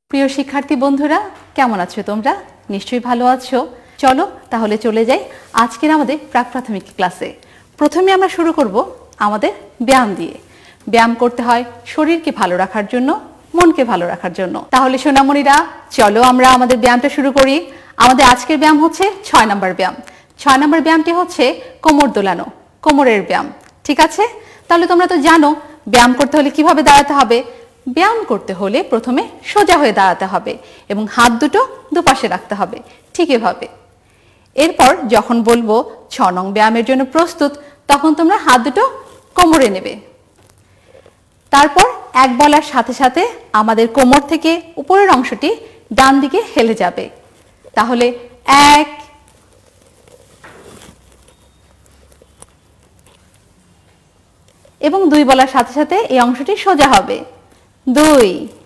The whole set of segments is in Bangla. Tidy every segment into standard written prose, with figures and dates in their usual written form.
প্রিয় শিক্ষার্থী বন্ধুরা, কেমন আছো তোমরা? নিশ্চয়ই ভালো আছো। চলো তাহলে চলে যাই আজকের আমাদের প্রাক প্রাথমিক ক্লাসে। প্রথমে আমরা শুরু করব আমাদের ব্যায়াম দিয়ে। ব্যায়াম করতে হয় শরীরকে ভালো রাখার জন্য, মনকে ভালো রাখার জন্য। তাহলে সোনামণিরা, চলো আমরা আমাদের ব্যায়ামটা শুরু করি। আমাদের আজকের ব্যায়াম হচ্ছে 6 নম্বর ব্যায়াম। 6 নম্বর ব্যায়ামটি হচ্ছে কোমর দোলানো, কোমরের ব্যায়াম। ঠিক আছে? তাহলে তোমরা তো জানো ব্যায়াম করতে হলে কিভাবে দাঁড়াতে হবে। ব্যায়াম করতে হলে প্রথমে সোজা হয়ে দাঁড়াতে হবে এবং হাত দুটো দুপাশে রাখতে হবে, ঠিক এভাবে। এরপর যখন বলবো 6 নং ব্যায়ামের জন্য প্রস্তুত, তখন তোমরা হাত দুটো কোমরে নেবে। তারপর এক বলার সাথে সাথে আমাদের কোমর থেকে উপরের অংশটি ডান দিকে হেলে যাবে। তাহলে 1, এবং 2 বলার সাথে সাথে এই অংশটি সোজা হবে। 2,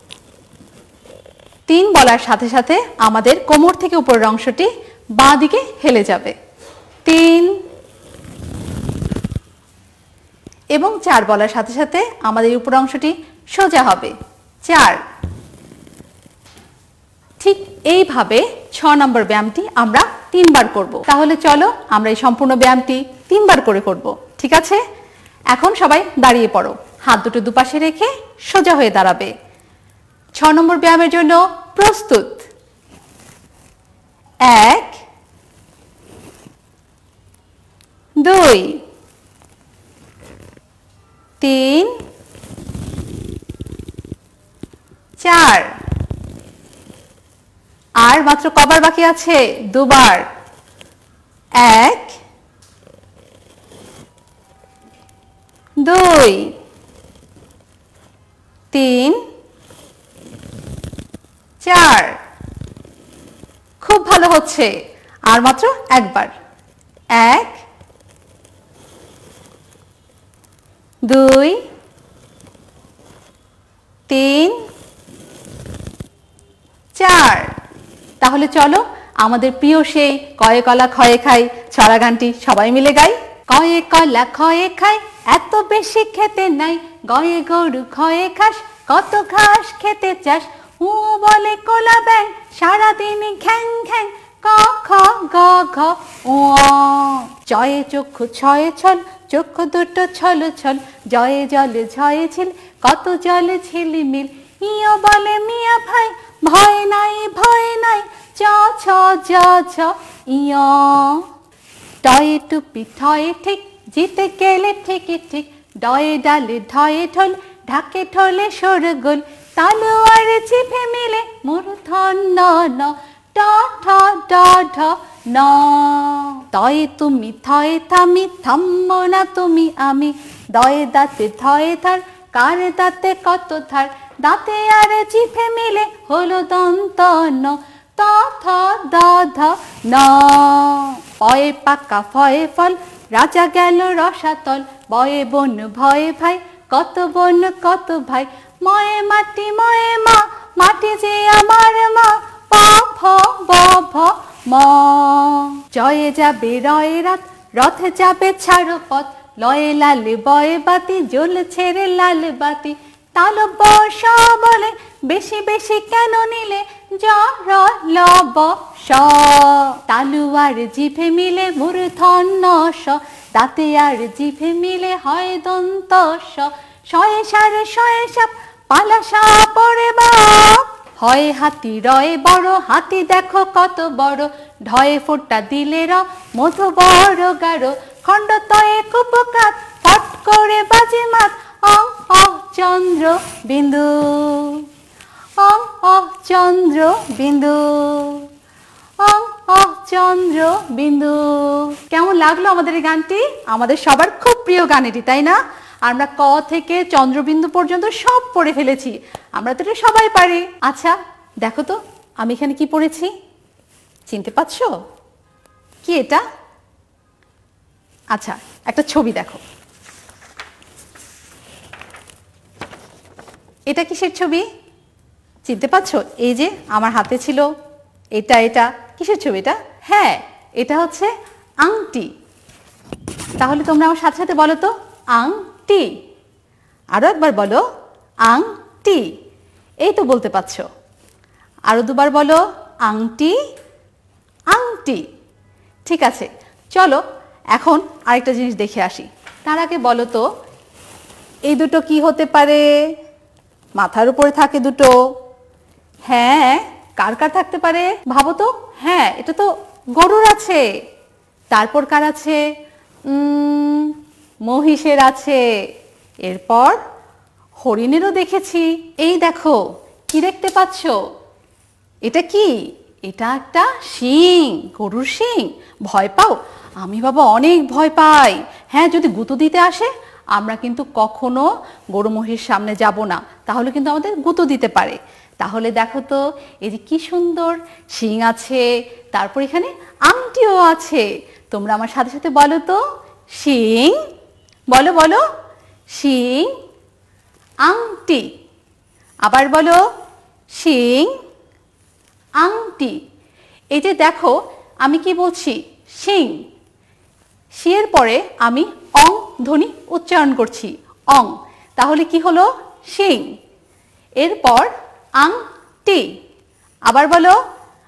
3 বলার সাথে সাথে আমাদের কোমর থেকে উপরের অংশটি বাঁ দিকে হেলে যাবে। 3, এবং 4 বলার সাথে সাথে আমাদের উপরের অংশটি সোজা হবে। 4। ঠিক এইভাবে 6 নম্বর ব্যায়ামটি আমরা 3 বার করব। তাহলে চলো আমরা এই সম্পূর্ণ ব্যায়ামটি 3 বার করে করব। ঠিক আছে? এখন সবাই দাঁড়িয়ে পড়ো, হাত দুটো দুপাশে রেখে সোজা হয়ে দাঁড়াবে। 6 নম্বর ব্যায়ামের জন্য প্রস্তুত। 1, 2, 3, 4। আর মাত্র কবার বাকি আছে? 2 বার। 1, 2, 3, 4। খুব ভালো হচ্ছে। আর মাত্র একবার। 1, 2, 3, 4। তাহলে চলো আমাদের প্রিয় সেই কয়ে কলা খয়ে খাই ছড়া গানটি সবাই মিলে গাই। কয়ে কলা খয়ে খাই এত বেশি খেতে নাই, গয়ে গরু খয়ে খাস কত ঘাস খেতে চাস, ও বলে কোলা ব্যাং সারাদিন ঘ্যাং ঘ্যাং, ক খ গ ঘ ও। জয়ে চক্ষু ছয়ে ছল, চক্ষু দুটো ছল ছল, জয়ে জলে ঝয়ে ঝিল, কত জলে ঝিলিমিল, ইয় বলে মিয়া ভাই ভয় নাই ভয় নাই, চ ছ জ ঝ ইয়। টয়ে টুপি ঠয়ে ঠিক, জিতে গেলে ঠিকই ঠিক, ডয়ে ডালে ঢয়ে ঢোল, ঢাকে ঢোলে শোরগোল, তালোয়ার জিভে মিলে মূর্ধন্য ন, ট ঠ ড ঢ ন। তয়ে তুমি থয়ে থামি, থাম্মো না তুমি আমি, দয়ে দাঁতে থয়ে ধার, কার দাঁতে কত ধার, দাঁতে আর জিভে মিলে হলো দন্ত ন, ত থ দ ধ ন। পয়ে পাকা ফয়ে ফল, রাজা গেল রসাতল, বয়ে বন ভয়ে ভাই, কত বন কত ভাই, ময়ে মাটি ময়ে মা, মাটি যে আমার মা, প ফ ব ভ ম। জয়ে যাবে রয়ে রাত, রথে যাবে ছাড়ো পথ, লয়ে লালে বয়ে বাতি, জ্বল ছেড়ে লাল বাতি, তালো বস বলে বেশি বেশি কেন নিলে, জ র ল ব স। তালুয়ার জিভে মিলে মূর্ধন্য স, দাঁতে আর জিভে মিলে হয় দন্ত স, শয়ে সারে শয়ে সাপ, পালা সাপ ওরে বাপ, হয় হাতি রয়ে বড়, হাতি দেখো কত বড়, ঢয়ে ফোঁটা দিলে র, মধু বড় গাঢ়, খণ্ড তয়ে কুপকাত, ফট করে বাজে মাত, অং অ চন্দ্র বিন্দু, অং অ চন্দ্র বিন্দু, অং অ চন্দ্র বিন্দু। কেমন লাগলো আমাদের এই গানটি? আমাদের সবার খুব প্রিয় গান এটি, তাই না? আমরা ক থেকে চন্দ্রবিন্দু পর্যন্ত সব পড়ে ফেলেছি, আমরা তো এটা সবাই পারি। আচ্ছা দেখো তো আমি এখানে কি পড়েছি, চিনতে পারছো কি এটা? আচ্ছা একটা ছবি দেখো, এটা কিসের ছবি চিনতে পারছো? এই যে আমার হাতে ছিল এটা, এটা কিসের ছবি এটা? হ্যাঁ, এটা হচ্ছে আংটি। তাহলে তোমরা আমার সাথে সাথে বলো তো, আংটি। আরো একবার বলো, আংটি। এই তো বলতে পারছো। আরো দুবার বলো, আংটি আংটি। ঠিক আছে, চলো এখন আরেকটা জিনিস দেখে আসি। তার আগে বলো তো, এই দুটো কি হতে পারে? মাথার উপরে থাকে দুটো। হ্যাঁ, কার কার থাকতে পারে ভাবো তো? হ্যাঁ, এটা তো গরুর আছে। তারপর কার আছে? মহিষের আছে। এরপর হরিণেরও দেখেছি। এই দেখো, কি দেখতে পাচ্ছ? এটা কি? এটা একটা শিং, গরুর শিং। ভয় পাও? আমি বাবা অনেক ভয় পাই। হ্যাঁ, যদি গুঁতো দিতে আসে আমরা কিন্তু কখনো গরু মহিষের সামনে যাব না, তাহলে কিন্তু আমাদের গুঁতো দিতে পারে। তাহলে দেখো তো, এই যে কি সুন্দর শিং আছে, তারপর এখানে আংটিও আছে। তোমরা আমার সাথে সাথে বলো তো, শিং, বলো বলো, শিং আংটি। আবার বলো, শিং আংটি। এই যে দেখো, আমি কি বলছি? শিং। শিয়ের পরে আমি অং ধ্বনি উচ্চারণ করছি, অং। তাহলে কি হলো? শিং। এরপর আংটি। আবার বলো,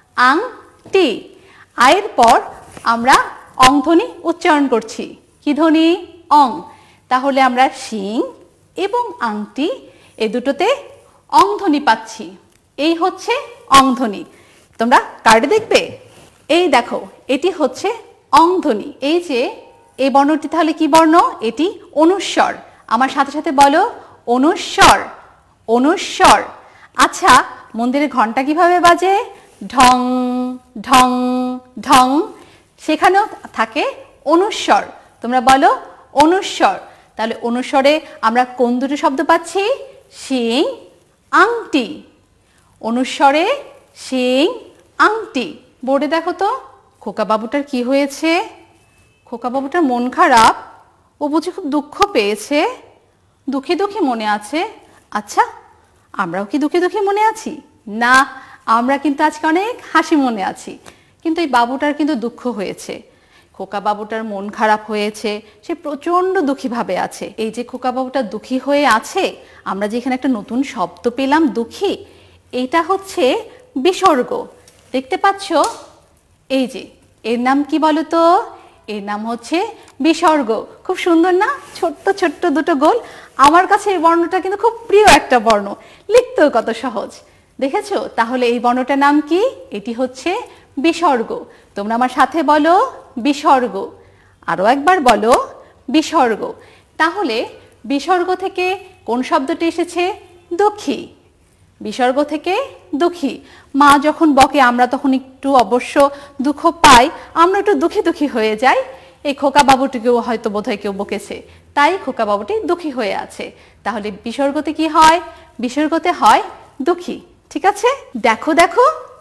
আংটি। আয়ের পর আমরা অং ধ্বনি উচ্চারণ করছি। কি ধ্বনি? অং। তাহলে আমরা শিং এবং আংটি এই দুটোতে অং ধ্বনি পাচ্ছি। এই হচ্ছে অং ধ্বনি। তোমরা কার্ডে দেখবে, এই দেখো, এটি হচ্ছে অং ধ্বনি। এই যে এই বর্ণটি তাহলে কি বর্ণ? এটি অনুস্বর। আমার সাথে সাথে বলো, অনুস্বর অনুস্বর। আচ্ছা, মন্দিরে ঘন্টা কিভাবে বাজে? ঢং ঢং ঢং। সেখানেও থাকে অনুস্বর। তোমরা বলো, অনুস্বর। তাহলে অনুস্বরে আমরা কোন দুটো শব্দ পাচ্ছি? শিং আংটি। অনুস্বরে শিং আংটি। বোর্ডে দেখো তো, খোকা বাবুটার কি হয়েছে? খোকা বাবুটার মন খারাপ। ও বুঝি খুব দুঃখ পেয়েছে, দুঃখী দুঃখী মনে আছে। আচ্ছা, আমরাও কি দুঃখী দুঃখী মনে আছি? না, আমরা কিন্তু আজকে অনেক হাসি মনে আছি। কিন্তু এই বাবুটার কিন্তু দুঃখ হয়েছে। খোকা বাবুটার মন খারাপ হয়েছে, সে প্রচণ্ড দুঃখীভাবে আছে। এই যে খোকা বাবুটা দুঃখী হয়ে আছে, আমরা যে এখানে একটা নতুন শব্দ পেলাম, দুঃখী, এটা হচ্ছে বিসর্গ। দেখতে পাচ্ছ? এই যে এর নাম কি বলো তো? এর নাম হচ্ছে বিসর্গ। খুব সুন্দর না? ছোট্ট ছোট্ট দুটো গোল। আমার কাছে এই বর্ণটা কিন্তু খুব প্রিয় একটা বর্ণ, লিখতেও কত সহজ। দেখেছো? তাহলে এই বর্ণটার নাম কি? এটি হচ্ছে বিসর্গ। তোমরা আমার সাথে বলো, বিসর্গ। আরো একবার বলো, বিসর্গ। তাহলে বিসর্গ থেকে কোন শব্দটি এসেছে? দুঃখী। বিসর্গ থেকে দুঃখী। মা যখন বকে আমরা তখন একটু অবশ্য দুঃখ পাই, আমরা একটু দুঃখী দুঃখী হয়ে যাই। এই খোকা বাবুটিকেও হয়তো বোধহয় কেউ বকেছে, তাই খোকা বাবুটি দুঃখী হয়ে আছে। তাহলে বিসর্গতে কি হয়? বিসর্গতে হয় দুঃখী। ঠিক আছে? দেখো দেখো,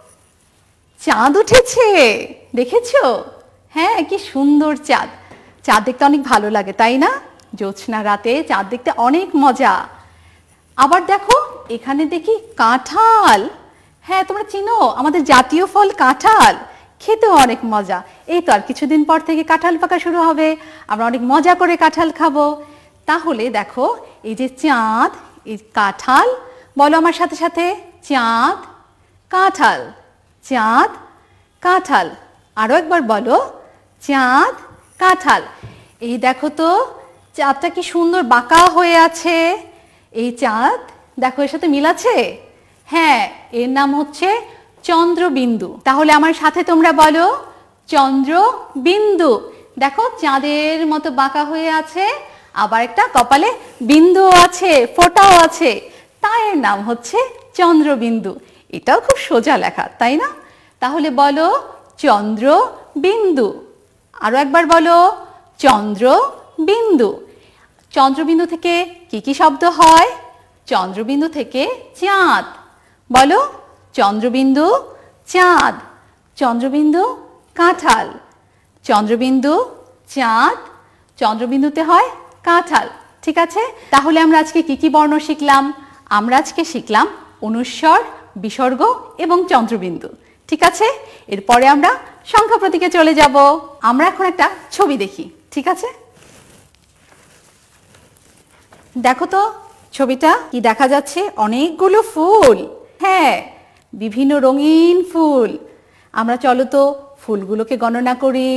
চাঁদ উঠেছে, দেখেছো? হ্যাঁ, কি সুন্দর চাঁদ। চাঁদ দেখতে অনেক ভালো লাগে, তাই না? জ্যোৎস্না রাতে চাঁদ দেখতে অনেক মজা। আবার দেখো, এখানে দেখি কাঁঠাল। হ্যাঁ, তোমরা চিনো আমাদের জাতীয় ফল কাঁঠাল, খেতেও অনেক মজা। এই তো আর কিছুদিন পর থেকে কাঁঠাল পাকা শুরু হবে, আমরা অনেক মজা করে কাঁঠাল খাবো। তাহলে দেখো, এই যে চাঁদ, এই কাঁঠাল, বলো আমার সাথে সাথে, চাঁদ কাঁঠাল, চাঁদ কাঁঠাল। আরো একবার বলো, চাঁদ কাঁঠাল। এই দেখো তো, চাঁদটা কি সুন্দর বাঁকা হয়ে আছে। এই চাঁদ দেখো, এর সাথে মিল আছে। হ্যাঁ, এর নাম হচ্ছে চন্দ্রবিন্দু। তাহলে আমার সাথে তোমরা বলো, চন্দ্রবিন্দু। দেখো, চাঁদের মতো বাঁকা হয়ে আছে, আবার একটা কপালে বিন্দু আছে, ফোঁটাও আছে, তাই এর নাম হচ্ছে চন্দ্রবিন্দু। এটাও খুব সোজা লেখা, তাই না? তাহলে বলো, চন্দ্রবিন্দু। আরো একবার বলো, চন্দ্রবিন্দু। চন্দ্রবিন্দু থেকে কি কি শব্দ হয়? চন্দ্রবিন্দু থেকে চাঁদ। বলো, চন্দ্রবিন্দু চাঁদ, চন্দ্রবিন্দু কাঁঠাল, চন্দ্রবিন্দু চাঁদ, চন্দ্রবিন্দুতে হয় কাঁঠাল। ঠিক আছে? তাহলে আমরা আজকে কি কি বর্ণ শিখলাম? আমরা আজকে শিখলাম অনুস্বর, বিসর্গ এবং চন্দ্রবিন্দু। ঠিক আছে? এরপরে আমরা সংখ্যা প্রতীকে চলে যাব। আমরা এখন একটা ছবি দেখি। ঠিক আছে? দেখো তো ছবিটা, কি দেখা যাচ্ছে? অনেকগুলো ফুল। হ্যাঁ, বিভিন্ন রঙিন ফুল। আমরা চলো তো ফুলগুলোকে গণনা করি।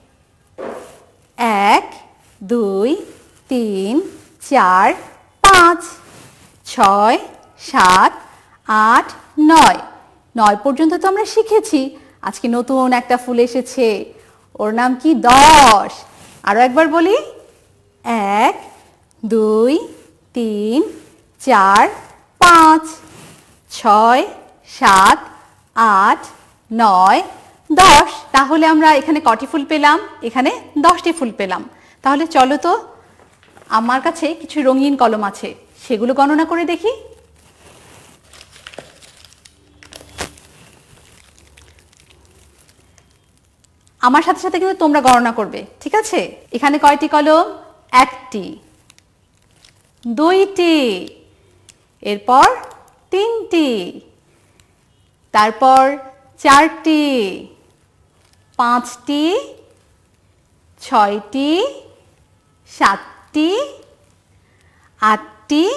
1 2 3 4 5 6 7 8 9 9 পর্যন্ত তো আমরা শিখেছি। আজকে নতুন একটা ফুল এসেছে, ওর নাম কি? 10। আরো একবার বলি, 1 2 3 4 5 6 7 8 9 10। তাহলে আমরা এখানে কটি ফুল পেলাম? এখানে 10টি ফুল পেলাম। তাহলে চলো তো, আমার কাছে কিছু রঙিন কলম আছে, সেগুলো গণনা করে দেখি। আমার সাথে সাথে কিন্তু তোমরা গণনা করবে, ঠিক আছে? এখানে কয়টি কলম? 1টি, 2টি, এরপর 3টি, তারপর 4টি, 5টি, 6টি, 7টি, 8টি,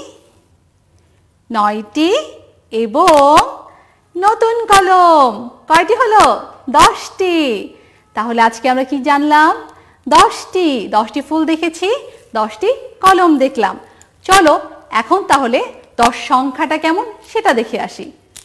9টি এবং নতুন কলম কয়টি হলো? 10টি। তাহলে আজকে আমরা কি জানলাম? 10টি ফুল দেখেছি, 10টি কলম দেখলাম। চলো এখন তাহলে 10 সংখ্যাটা কেমন সেটা দেখে আসি।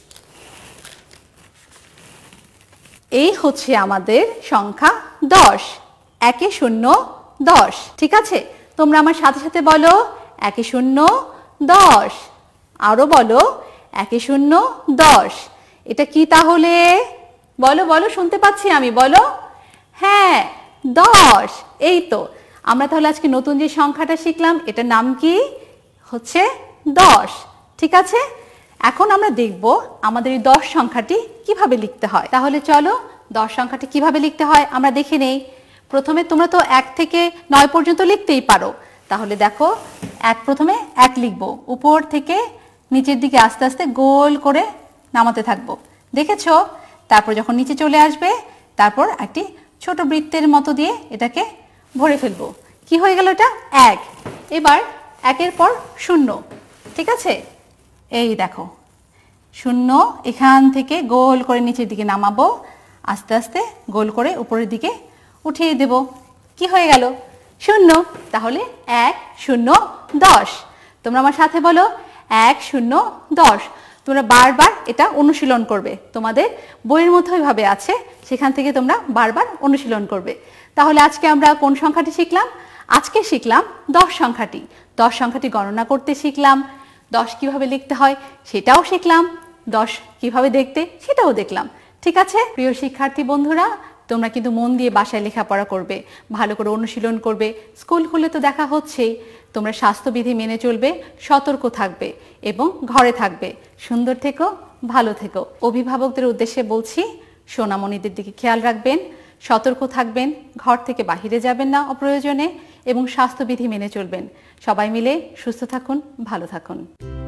এই হচ্ছে আমাদের সংখ্যা 10। 1 0 10, ঠিক আছে? তোমরা আমার সাথে সাথে বলো, 1 0 10। আরো বলো, 1 0 10। এটা কি তাহলে? বলো বলো, শুনতে পাচ্ছি আমি, বলো। হ্যাঁ, 10। এই তো, আমরা তাহলে আজকে নতুন যে সংখ্যাটা শিখলাম এটার নাম কি? হচ্ছে 10, ঠিক আছে? এখন আমরা দেখব আমাদের এই 10 সংখ্যাটি কিভাবে লিখতে হয়। তাহলে চলো 10 সংখ্যাটি কিভাবে লিখতে হয় আমরা দেখে নেই। প্রথমে তোমরা তো 1 থেকে 9 পর্যন্ত লিখতেই পারো। তাহলে দেখো, প্রথমে 1 লিখবো, উপর থেকে নিচের দিকে আস্তে আস্তে গোল করে নামাতে থাকবো, দেখেছো? তারপর যখন নিচে চলে আসবে, তারপর একটি ছোট বৃত্তের মতো দিয়ে এটাকে ভরে ফেলবো। কি হয়ে গেল? এটা 1। এবার 1-এর পর 0, ঠিক আছে? এই দেখো 0, এখান থেকে গোল করে নিচের দিকে নামাবো, আস্তে আস্তে গোল করে উপরের দিকে উঠিয়ে দেব। কি হয়ে গেল? 0। তাহলে 1 0 10। তোমরা আমার সাথে বলো, 1 0 10। তোমরা বারবার এটা অনুশীলন করবে, তোমাদের বইয়ের মধ্যে ওইভাবে আছে, সেখান থেকে তোমরা বারবার অনুশীলন করবে। তাহলে আজকে আমরা কোন সংখ্যাটি শিখলাম? আজকে শিখলাম 10 সংখ্যাটি। 10 সংখ্যাটি গণনা করতে শিখলাম, 10 কিভাবে লিখতে হয় সেটাও শিখলাম, 10 কিভাবে দেখতে সেটাও দেখলাম, ঠিক আছে? প্রিয় শিক্ষার্থী বন্ধুরা, তোমরা কিন্তু মন দিয়ে বাসায় লেখাপড়া করবে, ভালো করে অনুশীলন করবে। স্কুল খুলে তো দেখা হচ্ছেই। তোমরা স্বাস্থ্যবিধি মেনে চলবে, সতর্ক থাকবে এবং ঘরে থাকবে। সুন্দর থেকো, ভালো থেকো। অভিভাবকদের উদ্দেশ্যে বলছি, সোনামণিদের দিকে খেয়াল রাখবেন, সতর্ক থাকবেন, ঘর থেকে বাহিরে যাবেন না অপ্রয়োজনে এবং স্বাস্থ্যবিধি মেনে চলবেন। সবাই মিলে সুস্থ থাকুন, ভালো থাকুন।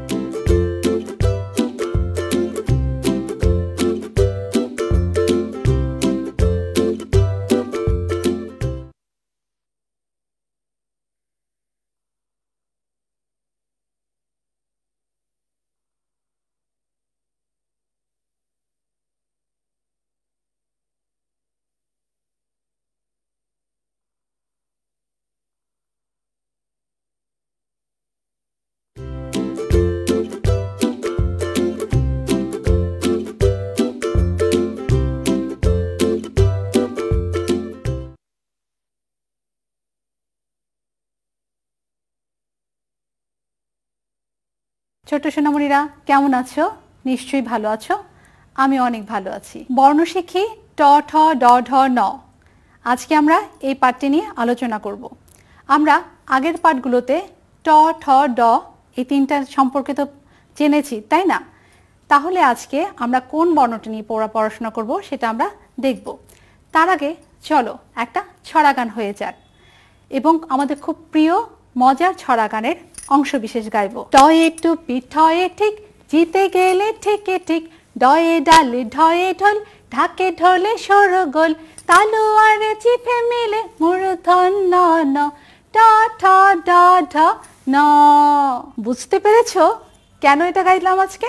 ছোট সোনামণিরা, কেমন আছো? নিশ্চয়ই ভালো আছো। আমি অনেক ভালো আছি। বর্ণ শিখি ট ঠ ড ঢ ন। আজকে আমরা এই পাঠটি নিয়ে আলোচনা করব। আমরা আগের পাঠগুলোতে ট ঠ ড এই তিনটা সম্পর্কে তো জেনেছি, তাই না? তাহলে আজকে আমরা কোন বর্ণটি নিয়ে পড়াশোনা করব সেটা আমরা দেখব। তার আগে চলো একটা ছড়া গান হয়ে যাক এবং আমাদের খুব প্রিয় মজার ছড়া গানের অংশ বিশেষ গাইব। টয়ে টুপি ঠয়ে ঠিক, জিতে গেলে ঠিকে ঠিক, ডয়ে ডালে ঢয়ে ঢোল, ঢাকে ঢোলে সরগোল, তালুয়ারে চিপে মিলে মূর্ধন্য ন, ট ঠ ড ঢ ন। বুঝতে পেরেছো কেন এটা গাইলাম আজকে?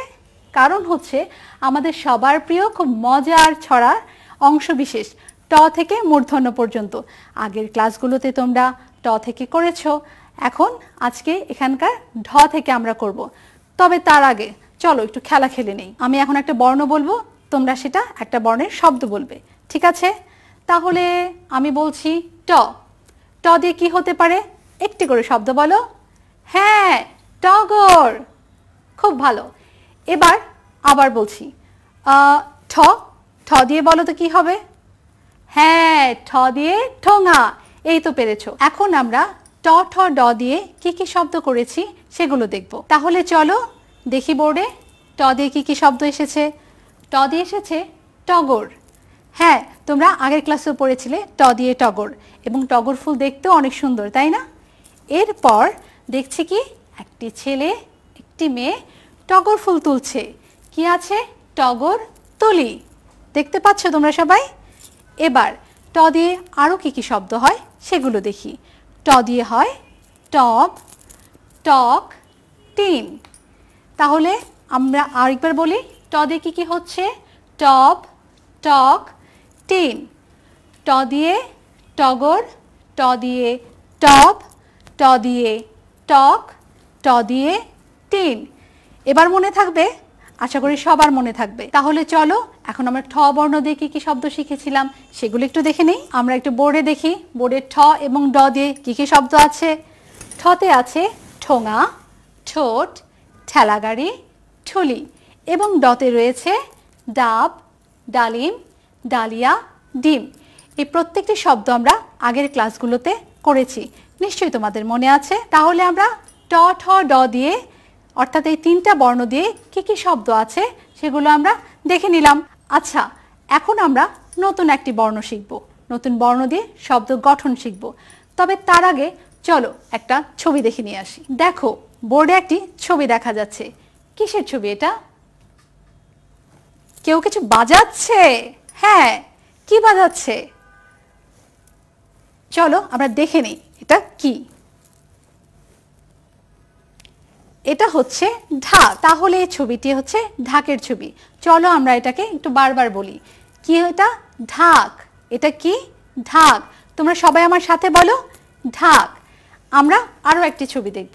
কারণ হচ্ছে আমাদের সবার প্রিয় খুব মজার ছড়া অংশবিশেষ ট থেকে মূর্ধন্য পর্যন্ত। আগের ক্লাসগুলোতে তোমরা ট থেকে করেছো, এখন আজকে এখানকার ঢ থেকে আমরা করব। তবে তার আগে চলো একটু খেলা খেলে নেই। আমি এখন একটা বর্ণ বলবো, তোমরা সেটা একটা বর্ণের শব্দ বলবে, ঠিক আছে? তাহলে আমি বলছি ট। ট দিয়ে কি হতে পারে? একটি করে শব্দ বলো। হ্যাঁ, টগর। খুব ভালো। এবার আবার বলছি ঠ। ঠ দিয়ে বলো তো কি হবে? হ্যাঁ, ঠ দিয়ে ঠোঙা। এই তো পেরেছো। এখন আমরা ট ঠ ড দিয়ে কি কি শব্দ করেছি সেগুলো দেখব। তাহলে চলো দেখি বোর্ডে ট দিয়ে কি কি শব্দ এসেছে। ট দিয়ে এসেছে টগর। হ্যাঁ, তোমরা আগের ক্লাসেও পড়েছিলে ট দিয়ে টগর, এবং টগর ফুল দেখতেও অনেক সুন্দর, তাই না? এরপর দেখছি কি একটি ছেলে একটি মেয়ে টগর ফুল তুলছে। কি আছে? টগর তুলি। দেখতে পাচ্ছ তোমরা সবাই? এবার ট দিয়ে আরও কি কি শব্দ হয় সেগুলো দেখি। ট দিয়ে হয় টব, টক, টিন। তাহলে আমরা আরেকবার বলি, ট দিয়ে কি কি হচ্ছে? টব, টক, টিন। ট দিয়ে টগর, ট দিয়ে টব, ট দিয়ে টক, ট দিয়ে টিন। এবার মনে থাকবে? আশা করি সবার মনে থাকবে। তাহলে চলো এখন আমরা ঠ বর্ণ দিয়ে কি কি শব্দ শিখেছিলাম সেগুলো একটু দেখে নেই। আমরা একটু বোর্ডে দেখি, বোর্ডে ঠ এবং ড দিয়ে কি কি শব্দ আছে। ঠতে আছে ঠোঙা, ঠোঁট, ঠেলাগাড়ি, ঠুলি, এবং ডতে রয়েছে ডাব, ডালিম, ডালিয়া, ডিম। এই প্রত্যেকটি শব্দ আমরা আগের ক্লাসগুলোতে করেছি, নিশ্চয়ই তোমাদের মনে আছে। তাহলে আমরা ট ঠ ড দিয়ে অর্থাৎ এই তিনটা বর্ণ দিয়ে কি কি শব্দ আছে সেগুলো আমরা দেখে নিলাম। আচ্ছা, এখন আমরা নতুন একটি বর্ণ শিখব, নতুন বর্ণ দিয়ে শব্দ গঠন শিখব। তবে তার আগে চলো একটা ছবি দেখে নিয়ে আসি। দেখো বোর্ডে একটি ছবি দেখা যাচ্ছে। কিসের ছবি এটা? কেউ কিছু বাজাচ্ছে। হ্যাঁ, কি বাজাচ্ছে? চলো আমরা দেখে নিই এটা কি। এটা হচ্ছে ঢাক। তাহলে এই ছবিটি হচ্ছে ঢাকের ছবি। চলো আমরা এটাকে একটু বারবার বলি। কি এটা? ঢাক। এটা কি? ঢাক। তোমরা সবাই আমার সাথে বলো, ঢাক। আমরা আরো একটি ছবি দেখব।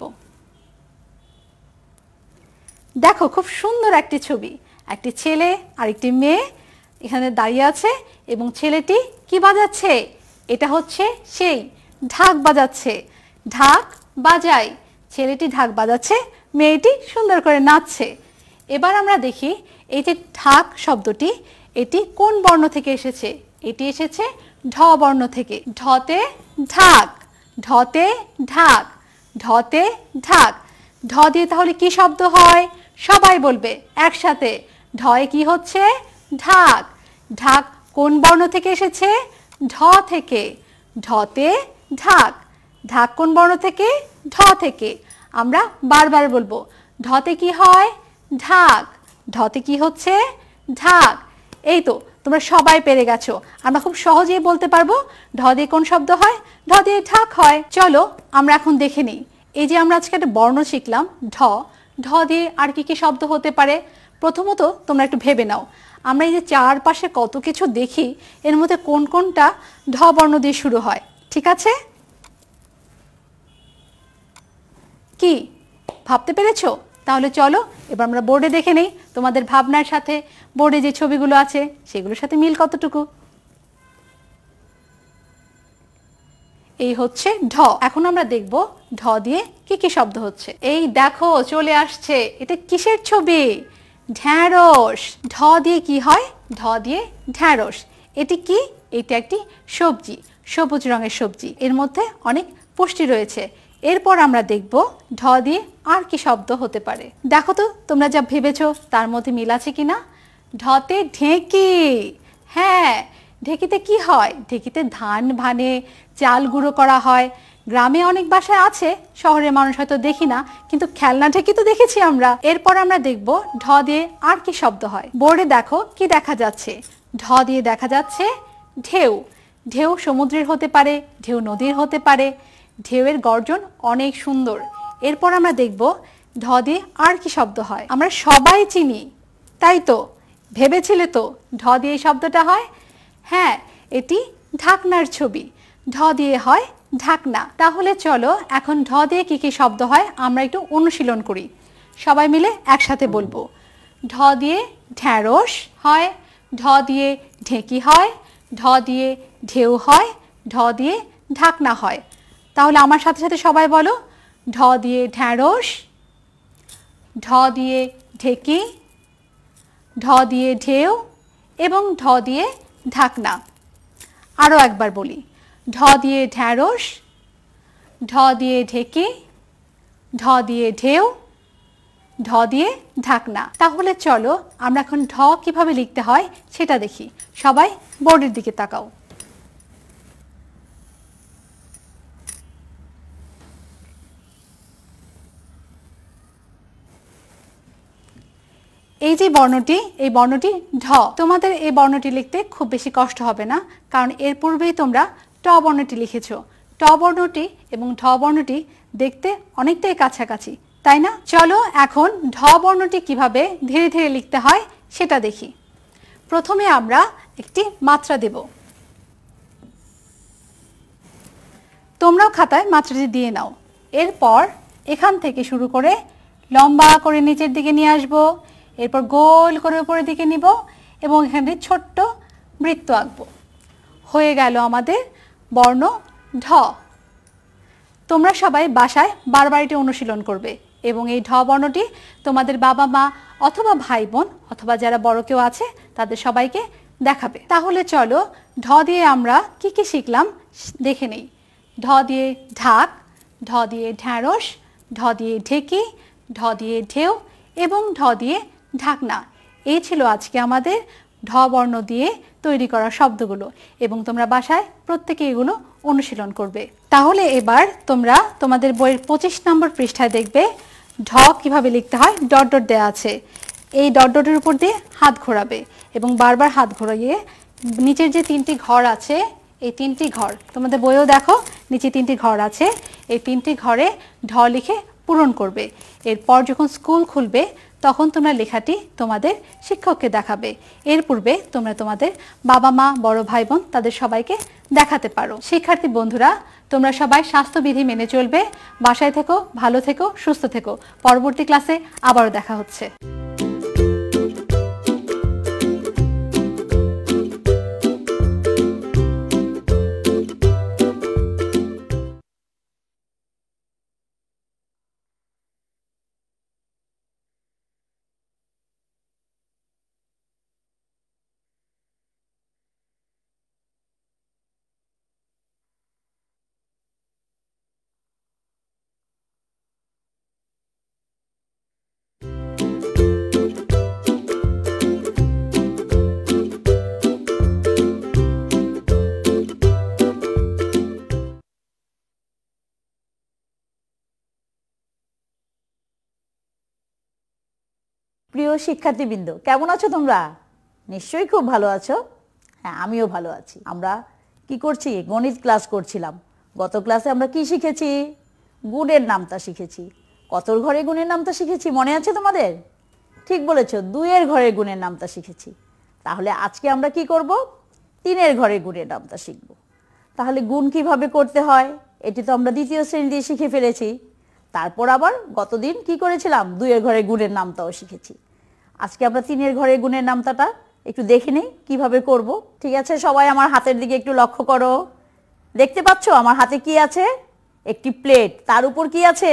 দেখো খুব সুন্দর একটি ছবি। একটি ছেলে আর একটি মেয়ে এখানে দাঁড়িয়ে আছে, এবং ছেলেটি কি বাজাচ্ছে? এটা হচ্ছে সেই ঢাক বাজাচ্ছে। ঢাক বাজায়। ছেলেটি ঢাক বাজাচ্ছে, মেয়েটি সুন্দর করে নাচছে। এবার আমরা দেখি এই যে ঢাক শব্দটি, এটি কোন বর্ণ থেকে এসেছে? এটি এসেছে ঢ বর্ণ থেকে। ঢতে ঢাক, ঢতে ঢাক, ঢতে ঢাক। ঢ দিয়ে তাহলে কি শব্দ হয়? সবাই বলবে একসাথে। ঢয়ে কি হচ্ছে? ঢাক। ঢাক কোন বর্ণ থেকে এসেছে? ঢ থেকে। ঢতে ঢাক। ঢাক কোন বর্ণ থেকে? ঢ থেকে। আমরা বারবার বলবো, ঢতে কি হয়? ঢাক। ঢতে কি হচ্ছে? ঢাক। এই তো তোমরা সবাই পেরে গেছো। আমরা খুব সহজেই বলতে পারবো ঢ দিয়ে কোন শব্দ হয়? ঢ দিয়ে ঢাক হয়। চলো আমরা এখন দেখে নিই। এই যে আমরা আজকে একটা বর্ণ শিখলাম ঢ, ঢ দিয়ে আর কি কি শব্দ হতে পারে? প্রথমত তোমরা একটু ভেবে নাও, আমরা এই যে চারপাশে কত কিছু দেখি, এর মধ্যে কোন কোনটা ঢ বর্ণ দিয়ে শুরু হয়? ঠিক আছে, কি ভাবতে পেরেছো? তাহলে চলো এবার আমরা বোর্ডে দেখে নেই তোমাদের ভাবনার সাথে বোর্ডে যে ছবিগুলো আছে সেগুলোর সাথে মিল কতটুকু। এই হচ্ছে ঢ। এখন আমরা দেখব ঢ দিয়ে কি কি শব্দ হচ্ছে। এই দেখো চলে আসছে। এটা কিসের ছবি? ঢ্যাঁড়স। ঢ দিয়ে কি হয়? ঢ দিয়ে ঢ্যাঁড়স। এটি কি? এটা একটি সবজি, সবুজ রঙের সবজি। এর মধ্যে অনেক পুষ্টি রয়েছে। এরপর আমরা দেখব ঢ দিয়ে আর কি শব্দ হতে পারে। দেখো তো তোমরা যা ভেবেছো তার মধ্যে মিল আছে কিনা। ঢতে ঢেঁকি। হ্যাঁ, ঢেঁকিতে কি হয়? ঢেঁকিতে ধান ভানে চাল গুঁড়ো করা হয়। গ্রামে অনেক বাসায় আছে, শহরের মানুষ হয়তো দেখি না, কিন্তু খেলনা ঢেঁকি তো দেখেছি আমরা। এরপর আমরা দেখব ঢ দিয়ে আর কি শব্দ হয়। বোর্ডে দেখো কি দেখা যাচ্ছে। ঢ দিয়ে দেখা যাচ্ছে ঢেউ। ঢেউ সমুদ্রের হতে পারে, ঢেউ নদীর হতে পারে। ঢেউয়ের গর্জন অনেক সুন্দর। এরপর আমরা দেখব ঢ দিয়ে আর কি শব্দ হয়। আমরা সবাই চিনি তাই তো, ভেবেছিলে তো ঢ দিয়ে এই শব্দটা হয়? হ্যাঁ, এটি ঢাকনার ছবি। ঢ দিয়ে হয় ঢাকনা। তাহলে চলো এখন ঢ দিয়ে কি কি শব্দ হয় আমরা একটু অনুশীলন করি। সবাই মিলে একসাথে বলবো। ঢ দিয়ে ঢ্যাঁড়স হয়, ঢ দিয়ে ঢেঁকি হয়, ঢ দিয়ে ঢেউ হয়, ঢ দিয়ে ঢাকনা হয়। তাহলে আমার সাথে সাথে সবাই বলো, ঢ দিয়ে ঢ্যাঁড়স, ঢ দিয়ে ঢেঁকি, ঢ দিয়ে ঢেউ এবং ঢ দিয়ে ঢাকনা। আরও একবার বলি, ঢ দিয়ে ঢ্যাঁড়স, ঢ দিয়ে ঢেঁকি, ঢ দিয়ে ঢেউ, ঢ দিয়ে ঢাকনা। তাহলে চলো আমরা এখন ঢ কিভাবে লিখতে হয় সেটা দেখি। সবাই বোর্ডের দিকে তাকাও। এই যে বর্ণটি, এই বর্ণটি ঢ। তোমাদের এই বর্ণটি লিখতে খুব বেশি কষ্ট হবে না, কারণ এর পূর্বেই তোমরা ট বর্ণটি লিখেছো। ট বর্ণটি এবং ঢ বর্ণটি দেখতে অনেকটাই কাছাকাছি, তাই না? চলো এখন ঢ বর্ণটি কিভাবে ধীরে ধীরে লিখতে হয় সেটা দেখি। প্রথমে আমরা একটি মাত্রা দেব। তোমরাও খাতায় মাত্রাটি দিয়ে নাও। এরপর এখান থেকে শুরু করে লম্বা করে নিচের দিকে নিয়ে আসবো, এরপর গোল করে উপরের দিকে নিব এবং এখানে ছোট্ট বৃত্ত আঁকবো। হয়ে গেল আমাদের বর্ণ ঢ। তোমরা সবাই বাসায় বারবার এটি অনুশীলন করবে এবং এই ঢ বর্ণটি তোমাদের বাবা মা অথবা ভাই বোন অথবা যারা বড় কেউ আছে তাদের সবাইকে দেখাবে। তাহলে চলো ঢ দিয়ে আমরা কি কি শিখলাম দেখে নেই। ঢ দিয়ে ঢাক, ঢ দিয়ে ঢ্যাঁড়স, ঢ দিয়ে ঢেঁকি, ঢ দিয়ে ঢেউ এবং ঢ দিয়ে ঢাকনা। এই ছিল আজকে আমাদের ঢ বর্ণ দিয়ে তৈরি করা শব্দগুলো এবং তোমরা বাসায় প্রত্যেকে এগুলো অনুশীলন করবে। তাহলে এবার তোমরা তোমাদের বইয়ের 25 নম্বর পৃষ্ঠায় দেখবে ঢ কিভাবে লিখতে হয়। ডট ডট দেওয়া আছে, এই ডট ডটের উপর দিয়ে হাত ঘোরাবে এবং বারবার হাত ঘোরাইয়ে নিচের যে 3টি ঘর আছে, এই 3টি ঘর তোমাদের বইয়েও দেখো নিচে 3টি ঘর আছে, এই 3টি ঘরে ঢ লিখে পূরণ করবে। এরপর যখন স্কুল খুলবে তখন তোমরা লেখাটি তোমাদের শিক্ষককে দেখাবে। এর পূর্বে তোমরা তোমাদের বাবা মা, বড় ভাই বোন তাদের সবাইকে দেখাতে পারো। শিক্ষার্থী বন্ধুরা, তোমরা সবাই স্বাস্থ্যবিধি মেনে চলবে, বাসায় থেকো, ভালো থেকো, সুস্থ থেকো। পরবর্তী ক্লাসে আবারও দেখা হচ্ছে। প্রিয় শিক্ষার্থীবৃন্দ, কেমন আছো তোমরা? নিশ্চয়ই খুব ভালো আছো। হ্যাঁ, আমিও ভালো আছি। আমরা কি করছি? গণিত ক্লাস করছিলাম। গত ক্লাসে আমরা কি শিখেছি? গুণের নামতা শিখেছি। কতর ঘরে গুণের নামতা শিখেছি মনে আছে তোমাদের? ঠিক বলেছো, 2-এর ঘরে গুণের নামতা শিখেছি। তাহলে আজকে আমরা কি করব? 3-এর ঘরে গুণের নামতা শিখব। তাহলে গুণ কিভাবে করতে হয় এটি তো আমরা দ্বিতীয় শ্রেণী দিয়ে শিখে ফেলেছি। তারপর আবার গতদিন কি করেছিলাম? 2-এর ঘরে গুণের নামতাও শিখেছি। আজকে আমরা 3-এর ঘরে গুণের নামতাটা একটু দেখে নেই কিভাবে করব। ঠিক আছে, সবাই আমার হাতের দিকে একটু লক্ষ্য করো। দেখতে পাচ্ছ আমার হাতে কি আছে? একটি প্লেট, তার উপর কি আছে?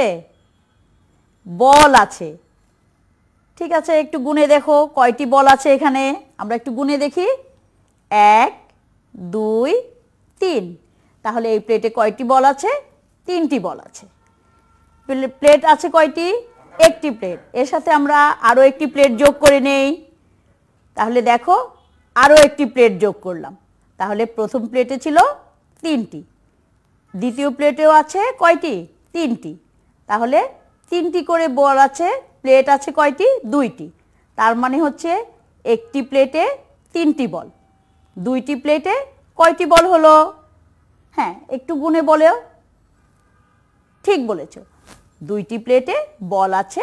বল আছে। ঠিক আছে, একটু গুনে দেখো কয়টি বল আছে এখানে। আমরা একটু গুনে দেখি। 1, 2, 3। তাহলে এই প্লেটে কয়টি বল আছে? 3টি বল আছে। প্লেট আছে কয়টি? একটি প্লেট। এর সাথে আমরা আরও একটি প্লেট যোগ করে নেই। তাহলে দেখো আরও একটি প্লেট যোগ করলাম। তাহলে প্রথম প্লেটে ছিল 3টি, দ্বিতীয় প্লেটেও আছে কয়টি? 3টি। তাহলে 3টি করে বল আছে, প্লেট আছে কয়টি? 2টি। তার মানে হচ্ছে একটি প্লেটে 3টি বল। 2টি প্লেটে কয়টি বল হলো? হ্যাঁ, একটু গুনে বলেও। ঠিক বলেছ, 2টি প্লেটে বল আছে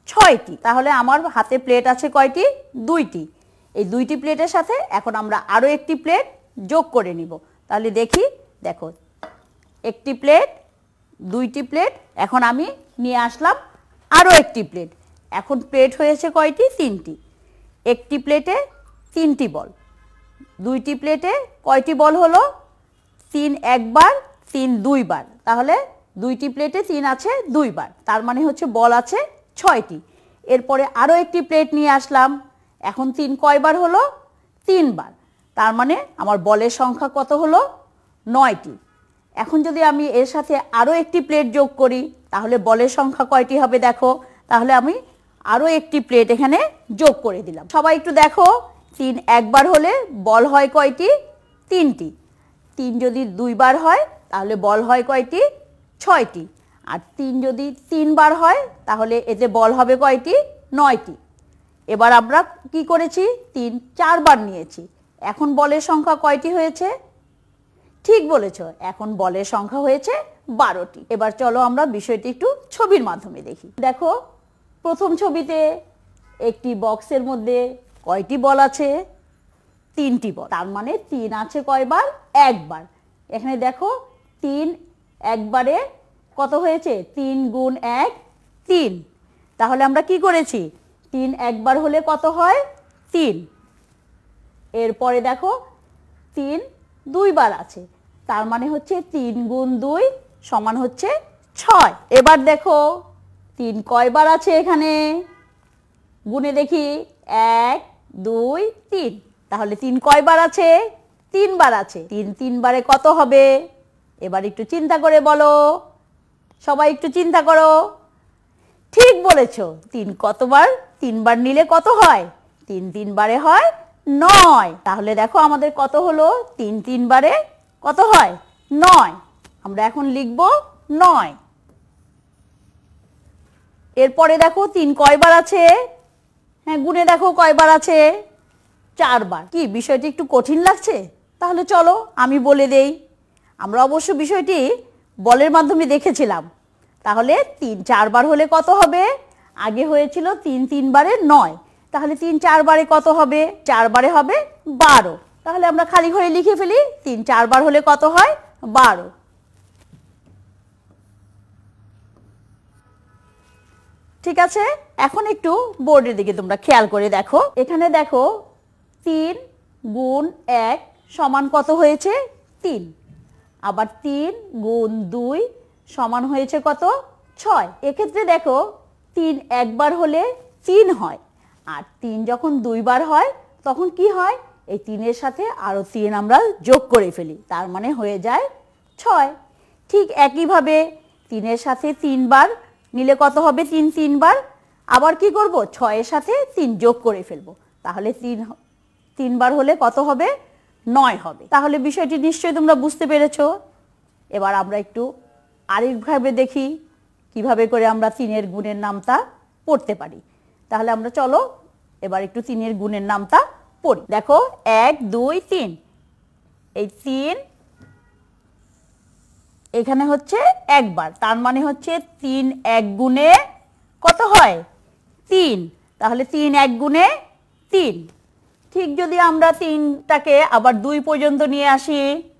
6টি। তাহলে আমার হাতে প্লেট আছে কয়টি? 2টি। এই 2টি প্লেটের সাথে এখন আমরা আরও একটি প্লেট যোগ করে নিব। তাহলে দেখি, দেখো, একটি প্লেট, 2টি প্লেট, এখন আমি নিয়ে আসলাম আরও একটি প্লেট। এখন প্লেট হয়েছে কয়টি? 3টি। একটি প্লেটে 3টি বল, 2টি প্লেটে কয়টি বল হলো? 3 একবার, 3 দুইবার। তাহলে 2টি প্লেটে 3 আছে 2 বার, তার মানে হচ্ছে বল আছে 6টি। এরপরে আরও একটি প্লেট নিয়ে আসলাম, এখন 3 কয়বার হলো? 3 বার, তার মানে আমার বলের সংখ্যা কত হলো? 9টি। এখন যদি আমি এর সাথে আরও একটি প্লেট যোগ করি তাহলে বলের সংখ্যা কয়টি হবে? দেখো, তাহলে আমি আরও একটি প্লেট এখানে যোগ করে দিলাম। সবাই একটু দেখো, 3 একবার হলে বল হয় কয়টি? 3টি। 3 যদি 2 বার হয় তাহলে বল হয় কয়টি? 6টি। আর 3 যদি 3 বার হয় তাহলে এতে বল হবে কয়টি? 9টি। এবার আমরা কি করেছি? 3 4 বার নিয়েছি, এখন বলের সংখ্যা কয়টি হয়েছে? ঠিক বলেছ, এখন বলের সংখ্যা হয়েছে 12টি। এবার চলো আমরা বিষয়টি একটু ছবির মাধ্যমে দেখি। দেখো, প্রথম ছবিতে একটি বক্সের মধ্যে কয়টি বল আছে? 3টি বল, তার মানে 3 আছে কয়বার? একবার। এখানে দেখো, 3 একবারে কত হয়েছে? 3 গুণ 1 3। তাহলে আমরা কি করেছি? 3 একবার হলে কত হয়? 3। এরপরে দেখো, 3 দুইবার আছে, তার মানে হচ্ছে 3 গুণ 2 সমান হচ্ছে 6। এবার দেখো, 3 কয়বার আছে এখানে? গুণে দেখি, 1 2 3। তাহলে 3 কয়বার আছে? 3 বার আছে। 3 3 বারে কত হবে? এবার একটু চিন্তা করে বলো, সবাই একটু চিন্তা করো। ঠিক বলেছ, 3 কতবার? 3 বার নিলে কত হয়? 3 3 বারে হয় 9। তাহলে দেখো আমাদের কত হলো? 3 3 বারে কত হয়? 9। আমরা এখন লিখব 9। এরপরে দেখো, 3 কয়বার আছে? হ্যাঁ, গুণে দেখো কয়বার আছে? 4 বার। কি বিষয়টি একটু কঠিন লাগছে? তাহলে চলো আমি বলে দেই। আমরা অবশ্য বিষয়টি বলের মাধ্যমে দেখেছিলাম। তাহলে 3 4 বার হলে কত হবে? আগে হয়েছিল 3 3 বারে 9, তাহলে 3 4 বারে কত হবে? 4 বারে হবে 12। তাহলে আমরা খালি ঘরে লিখে ফেলি, 3 4 বার হলে কত হয়? 12। ঠিক আছে, এখন একটু বোর্ডের দিকে তোমরা খেয়াল করে দেখো। এখানে দেখো, 3 গুণ 1 সমান কত হয়েছে? 3। আবার 3 গুণ 2 সমান হয়েছে কত? 6। এক্ষেত্রে দেখো, 3 একবার হলে 3 হয়, আর 3 যখন 2 বার হয় তখন কি হয়? এই 3-এর সাথে আরও 3 আমরা যোগ করে ফেলি, তার মানে হয়ে যায় 6। ঠিক একইভাবে 3-এর সাথে 3 বার নিলে কত হবে? 3 3 বার। আবার কি করব? 6-এর সাথে 3 যোগ করে ফেলবো, তাহলে 3 বার হলে কত হবে? 9 হবে। তাহলে বিষয়টি নিশ্চয়ই তোমরা বুঝতে পেরেছ। এবার আমরা একটু আরেকভাবে দেখি কিভাবে করে আমরা 3-এর গুণের নামতা পড়তে পারি। তাহলে আমরা চলো এবার একটু 3-এর গুণের নামতা পড়ি। দেখো, 1 2 3। এই 3 এখানে হচ্ছে একবার, তার মানে হচ্ছে 3 1 গুণে কত হয়? 3। তাহলে 3 1 গুণে 3। ঠিক যদি আমরা 3টাকে আবার 2 পর্যন্ত নিয়ে আসি,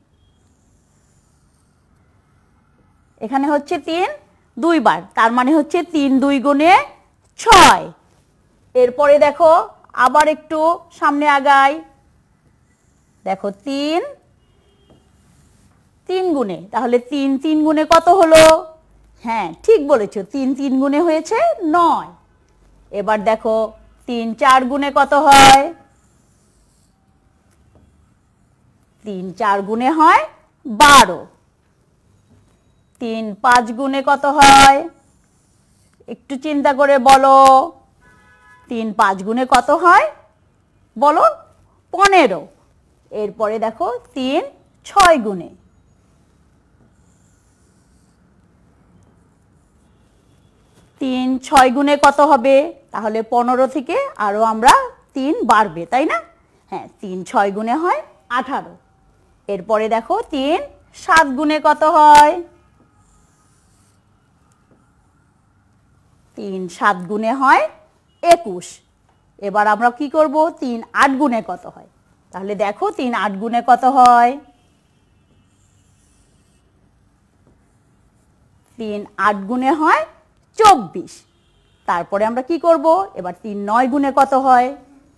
এখানে হচ্ছে 3 2 বার, তার মানে হচ্ছে 3 2 গুণে 6। এরপরে দেখো, আবার একটু সামনে আগাই। দেখো, 3 3 গুণে, তাহলে 3 3 গুণে কত হলো? হ্যাঁ, ঠিক বলেছো, 3 3 গুণে হয়েছে 9। এবার দেখো, 3 4 গুণে কত হয়? 3 4 গুণে হয় 12। 3 5 গুণে কত হয়? একটু চিন্তা করে বলো, 3 5 গুণে কত হয়? বলো, 15। এরপরে দেখো, 3 6 গুণে, 3 6 গুণে কত হবে? তাহলে 15 থেকে আরো আমরা 3 বাড়বে, তাই না? হ্যাঁ, 3 6 গুণে হয় 18। এরপরে দেখো, 3 7 গুণে কত হয়? 3 7 গুণে হয় 21। এবার আমরা কি করব, 3 8 গুণে কত হয়? তাহলে দেখো 3 8 গুণে কত হয়? 3 8 গুণে হয় 24। তারপরে আমরা কি করব, এবার 3 9 গুণে কত হয়?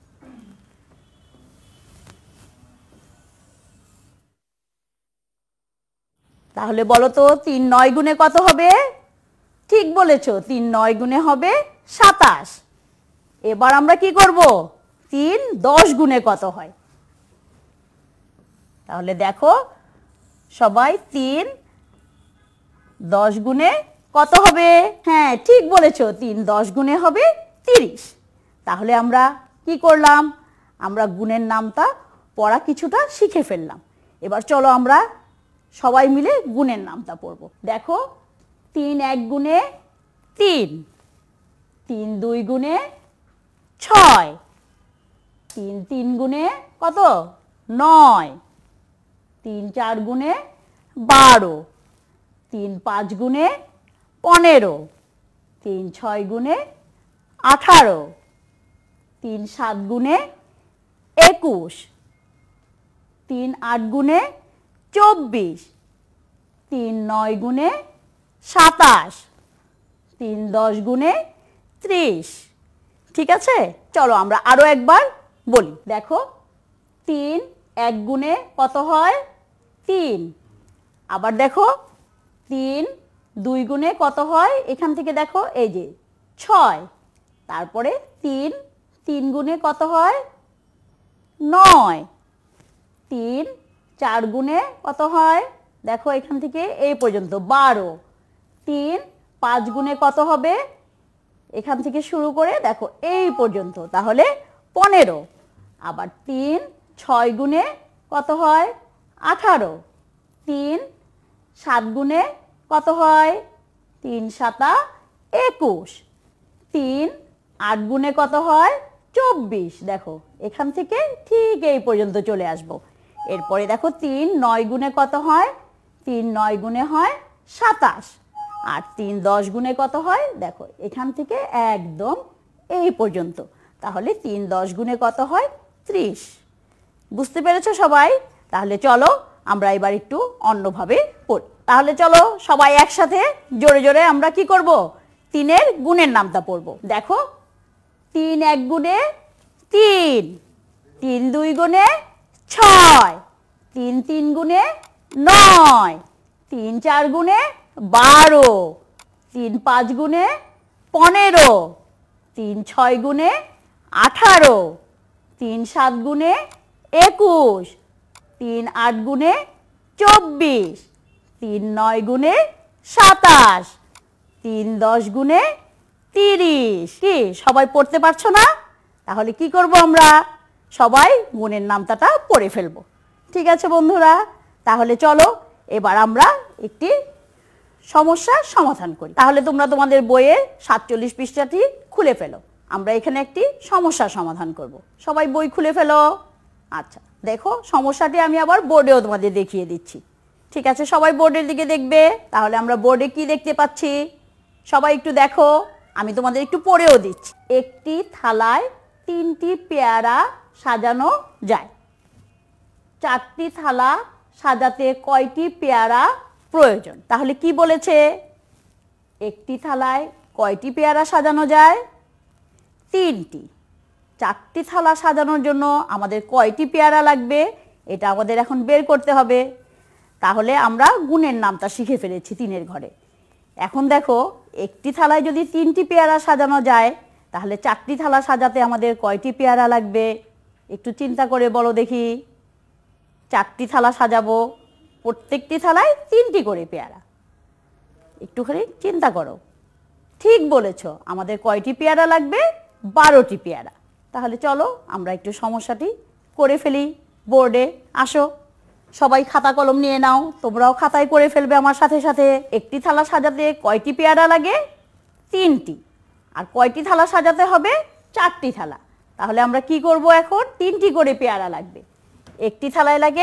তাহলে বলো তো 3 9 গুণে কত হবে? ঠিক বলেছো, 3 9 গুণে হবে 27। এবার আমরা কি করব, 3 10 গুণে কত হয়? তাহলে দেখো সবাই 3 10 গুণে কত হবে? হ্যাঁ ঠিক বলেছো, 3 10 গুণে হবে 30। তাহলে আমরা কি করলাম, আমরা গুণের নামটা পড়া কিছুটা শিখে ফেললাম। এবার চলো আমরা সবাই মিলে গুণের নামটা পড়ব। দেখো 3 1 গুণে 3, 3 2 গুণে 6, 3 3 গুণে কত? 9, 3 4 গুণে 12, 3 5 গুণে 15, 3 6 গুণে 18, 3 7 গুণে 21, 3 8 গুণে 24, 3 9 গুণে 27, 3 10 গুণে 30। ঠিক আছে, চলো আমরা আরো একবার বলি। দেখো 3 1 গুণে কত হয়? 3। আবার দেখো 3 2 গুণে কত হয়? এখান থেকে দেখো এই যে 6। তারপরে 3 3 গুণে কত হয়? 9। 3 4 গুণে কত হয়? দেখো এখান থেকে এই পর্যন্ত 12। 3 5 গুণে কত হবে? এখান থেকে শুরু করে দেখো এই পর্যন্ত, তাহলে 15। আবার 3 6 গুণে কত হয়? 18। 3 7 গুণে কত হয়? 3 7 21। 3 8 গুণে কত হয়? 24। দেখো এখান থেকে ঠিক এই পর্যন্ত চলে আসবো। এরপরে দেখো 3 9 গুণে কত হয়? 3 9 গুণে হয় 27। আর 3 10 গুণে কত হয়? দেখো এখান থেকে একদম এই পর্যন্ত, তাহলে 3 10 গুণে কত হয়? 30। বুঝতে পেরেছো সবাই? তাহলে চলো আমরা এবার একটু অন্যভাবে পড়ি। তাহলে চলো সবাই একসাথে জোরে জোরে আমরা কি করব, 3 এর গুণের নামটা পড়বো। দেখো 3 1 গুণে 3, 3 2 গুণে 6, 3 3 গুণে 9, 3 4 গুণে 12, 3 5 গুণে 15, 3 6 গুণে 18, 3 7 গুণে 21, 3 8 গুণে 24, 3 9 গুণে 27, 3 10 গুণে 30। কি সবাই পড়তে পারছো না? তাহলে কি করব, আমরা সবাই গুণের নামটা পড়ে ফেলবো। ঠিক আছে বন্ধুরা, তাহলে চলো এবার আমরা একটি সমস্যার সমাধান করি। তাহলে তোমরা তোমাদের বইয়ের 47 পৃষ্ঠাটি খুলে ফেলো। আমরা এখানে একটি সমস্যার সমাধান করব। সবাই বই খুলে ফেলো। আচ্ছা দেখো সমস্যাটি আমি আবার বোর্ডেও তোমাদের দেখিয়ে দিচ্ছি। ঠিক আছে, সবাই বোর্ডের দিকে দেখবে। তাহলে আমরা বোর্ডে কি দেখতে পাচ্ছি সবাই একটু দেখো, আমি তোমাদের একটু পড়েও দিচ্ছি। একটি থালায় 3টি পেয়ারা সাজানো যায়। 4টি থালা সাজাতে কয়টি পেয়ারা প্রয়োজন? তাহলে কি বলেছে, একটি থালায় কয়টি পেয়ারা সাজানো যায়? 3টি। 4টি থালা সাজানোর জন্য আমাদের কয়টি পেয়ারা লাগবে এটা আমাদের এখন বের করতে হবে। তাহলে আমরা গুণের নামটা শিখে ফেলেছি 3-এর ঘরে। এখন দেখো একটি থালায় যদি 3টি পেয়ারা সাজানো যায়, তাহলে 4টি থালা সাজাতে আমাদের কয়টি পেয়ারা লাগবে? একটু চিন্তা করে বলো দেখি। 4টি থালা সাজাবো, প্রত্যেকটি থালায় 3টি করে পেয়ারা। একটুখানি চিন্তা করো। ঠিক বলেছ, আমাদের কয়টি পেয়ারা লাগবে? 12টি পেয়ারা। তাহলে চলো আমরা একটু সমস্যাটি করে ফেলি। বোর্ডে আসো, সবাই খাতা কলম নিয়ে নাও, তোমরাও খাতায় করে ফেলবে আমার সাথে সাথে। একটি থালা সাজাতে কয়টি পেয়ারা লাগে? 3টি। আর কয়টি থালা সাজাতে হবে? 4টি থালা। তাহলে আমরা কি করব এখন? 3টি করে পেয়ারা লাগবে। একটি থালায় লাগে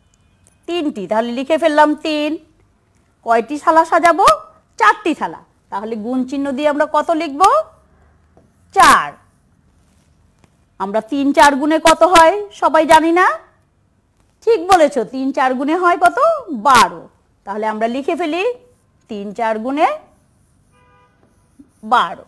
3টি, তাহলে লিখে ফেললাম 3। কয়টি থালা সাজাবো? 4টি থালা। তাহলে গুণ চিহ্ন দিয়ে আমরা কত লিখব? 4। আমরা 3 4 গুণে কত হয় সবাই জানি না? ঠিক বলেছো, 3 4 গুণে হয় কত? 12। তাহলে আমরা লিখে ফেলি 3 4 গুণে 12।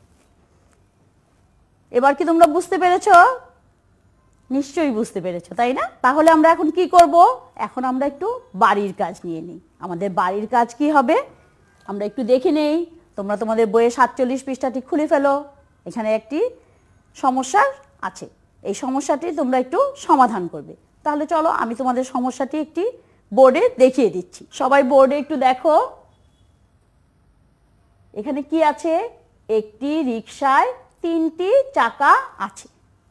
এবার কি তোমরা বুঝতে পেরেছো? নিশ্চয়ই বুঝতে পেরেছো, তাই না? তাহলে আমরা এখন কি করব? এখন আমরা একটু বাড়ির কাজ নিয়ে নিই। আমাদের বাড়ির কাজ কি হবে আমরা একটু দেখে নেই। তোমরা তোমাদের বইয়ে 47 পৃষ্ঠাটি খুলে ফেলো। এখানে একটি সমস্যা আছে, এই সমস্যাটি তোমরা একটু সমাধান করবে। তাহলে চলো আমি তোমাদের সমস্যাটি একটি বোর্ডে দেখিয়ে দিচ্ছি। সবাই বোর্ডে একটু দেখো, এখানে কি আছে? একটি রিকশায় 3টি চাকা আছে।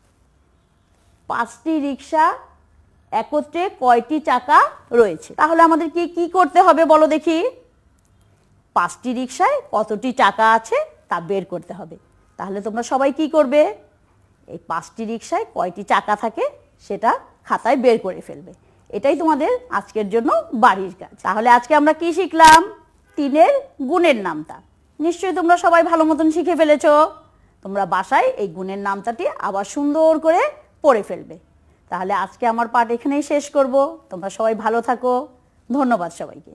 5টি রিকশা একত্রে কয়টি চাকা রয়েছে? তাহলে আমাদের কি করতে হবে বলো দেখি? 5টি রিকশায় কতটি চাকা আছে তা বের করতে হবে। তাহলে তোমরা সবাই কি করবে? এই 5টি রিকশায় কয়টি চাকা থাকে সেটা খাতায় বের করে ফেলবে। এটাই তোমাদের আজকের জন্য বাড়ির কাজ। তাহলে আজকে আমরা কি শিখলাম? 3-এর গুণের নামতা। নিশ্চয়ই তোমরা সবাই ভালো মতন শিখে ফেলেছো। তোমরা বাসায় এই গুণের নামতাটি আবার সুন্দর করে পড়ে ফেলবে। তাহলে আজকে আমার পাঠ এখানেই শেষ করব। তোমরা সবাই ভালো থাকো। ধন্যবাদ সবাইকে।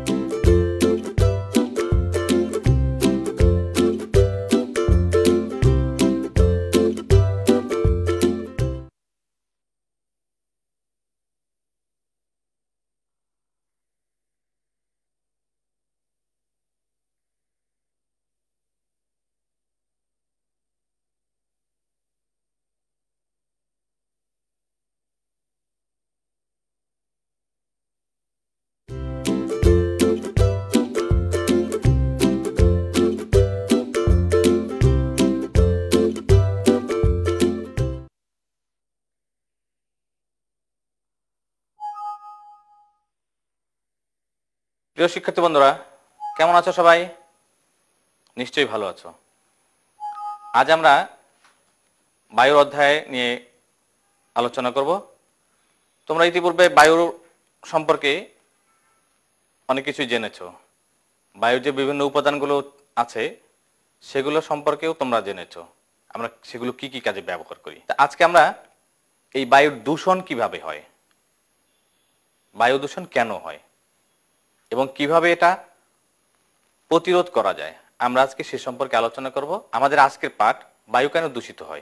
প্রিয় শিক্ষার্থী বন্ধুরা, কেমন আছো সবাই? নিশ্চয়ই ভালো আছো। আজ আমরা বায়ুর অধ্যায় নিয়ে আলোচনা করব। তোমরা ইতিপূর্বে বায়ুর সম্পর্কে অনেক কিছুই জেনেছো। বায়ুর যে বিভিন্ন উপাদানগুলো আছে সেগুলো সম্পর্কেও তোমরা জেনেছো। আমরা সেগুলো কি কি কাজে ব্যবহার করি। আজকে আমরা এই বায়ুর দূষণ কিভাবে হয়, বায়ু দূষণ কেন হয় এবং কিভাবে এটা প্রতিরোধ করা যায়, আমরা আজকে সে সম্পর্কে আলোচনা করব। আমাদের আজকের পাঠ বায়ু কেন দূষিত হয়।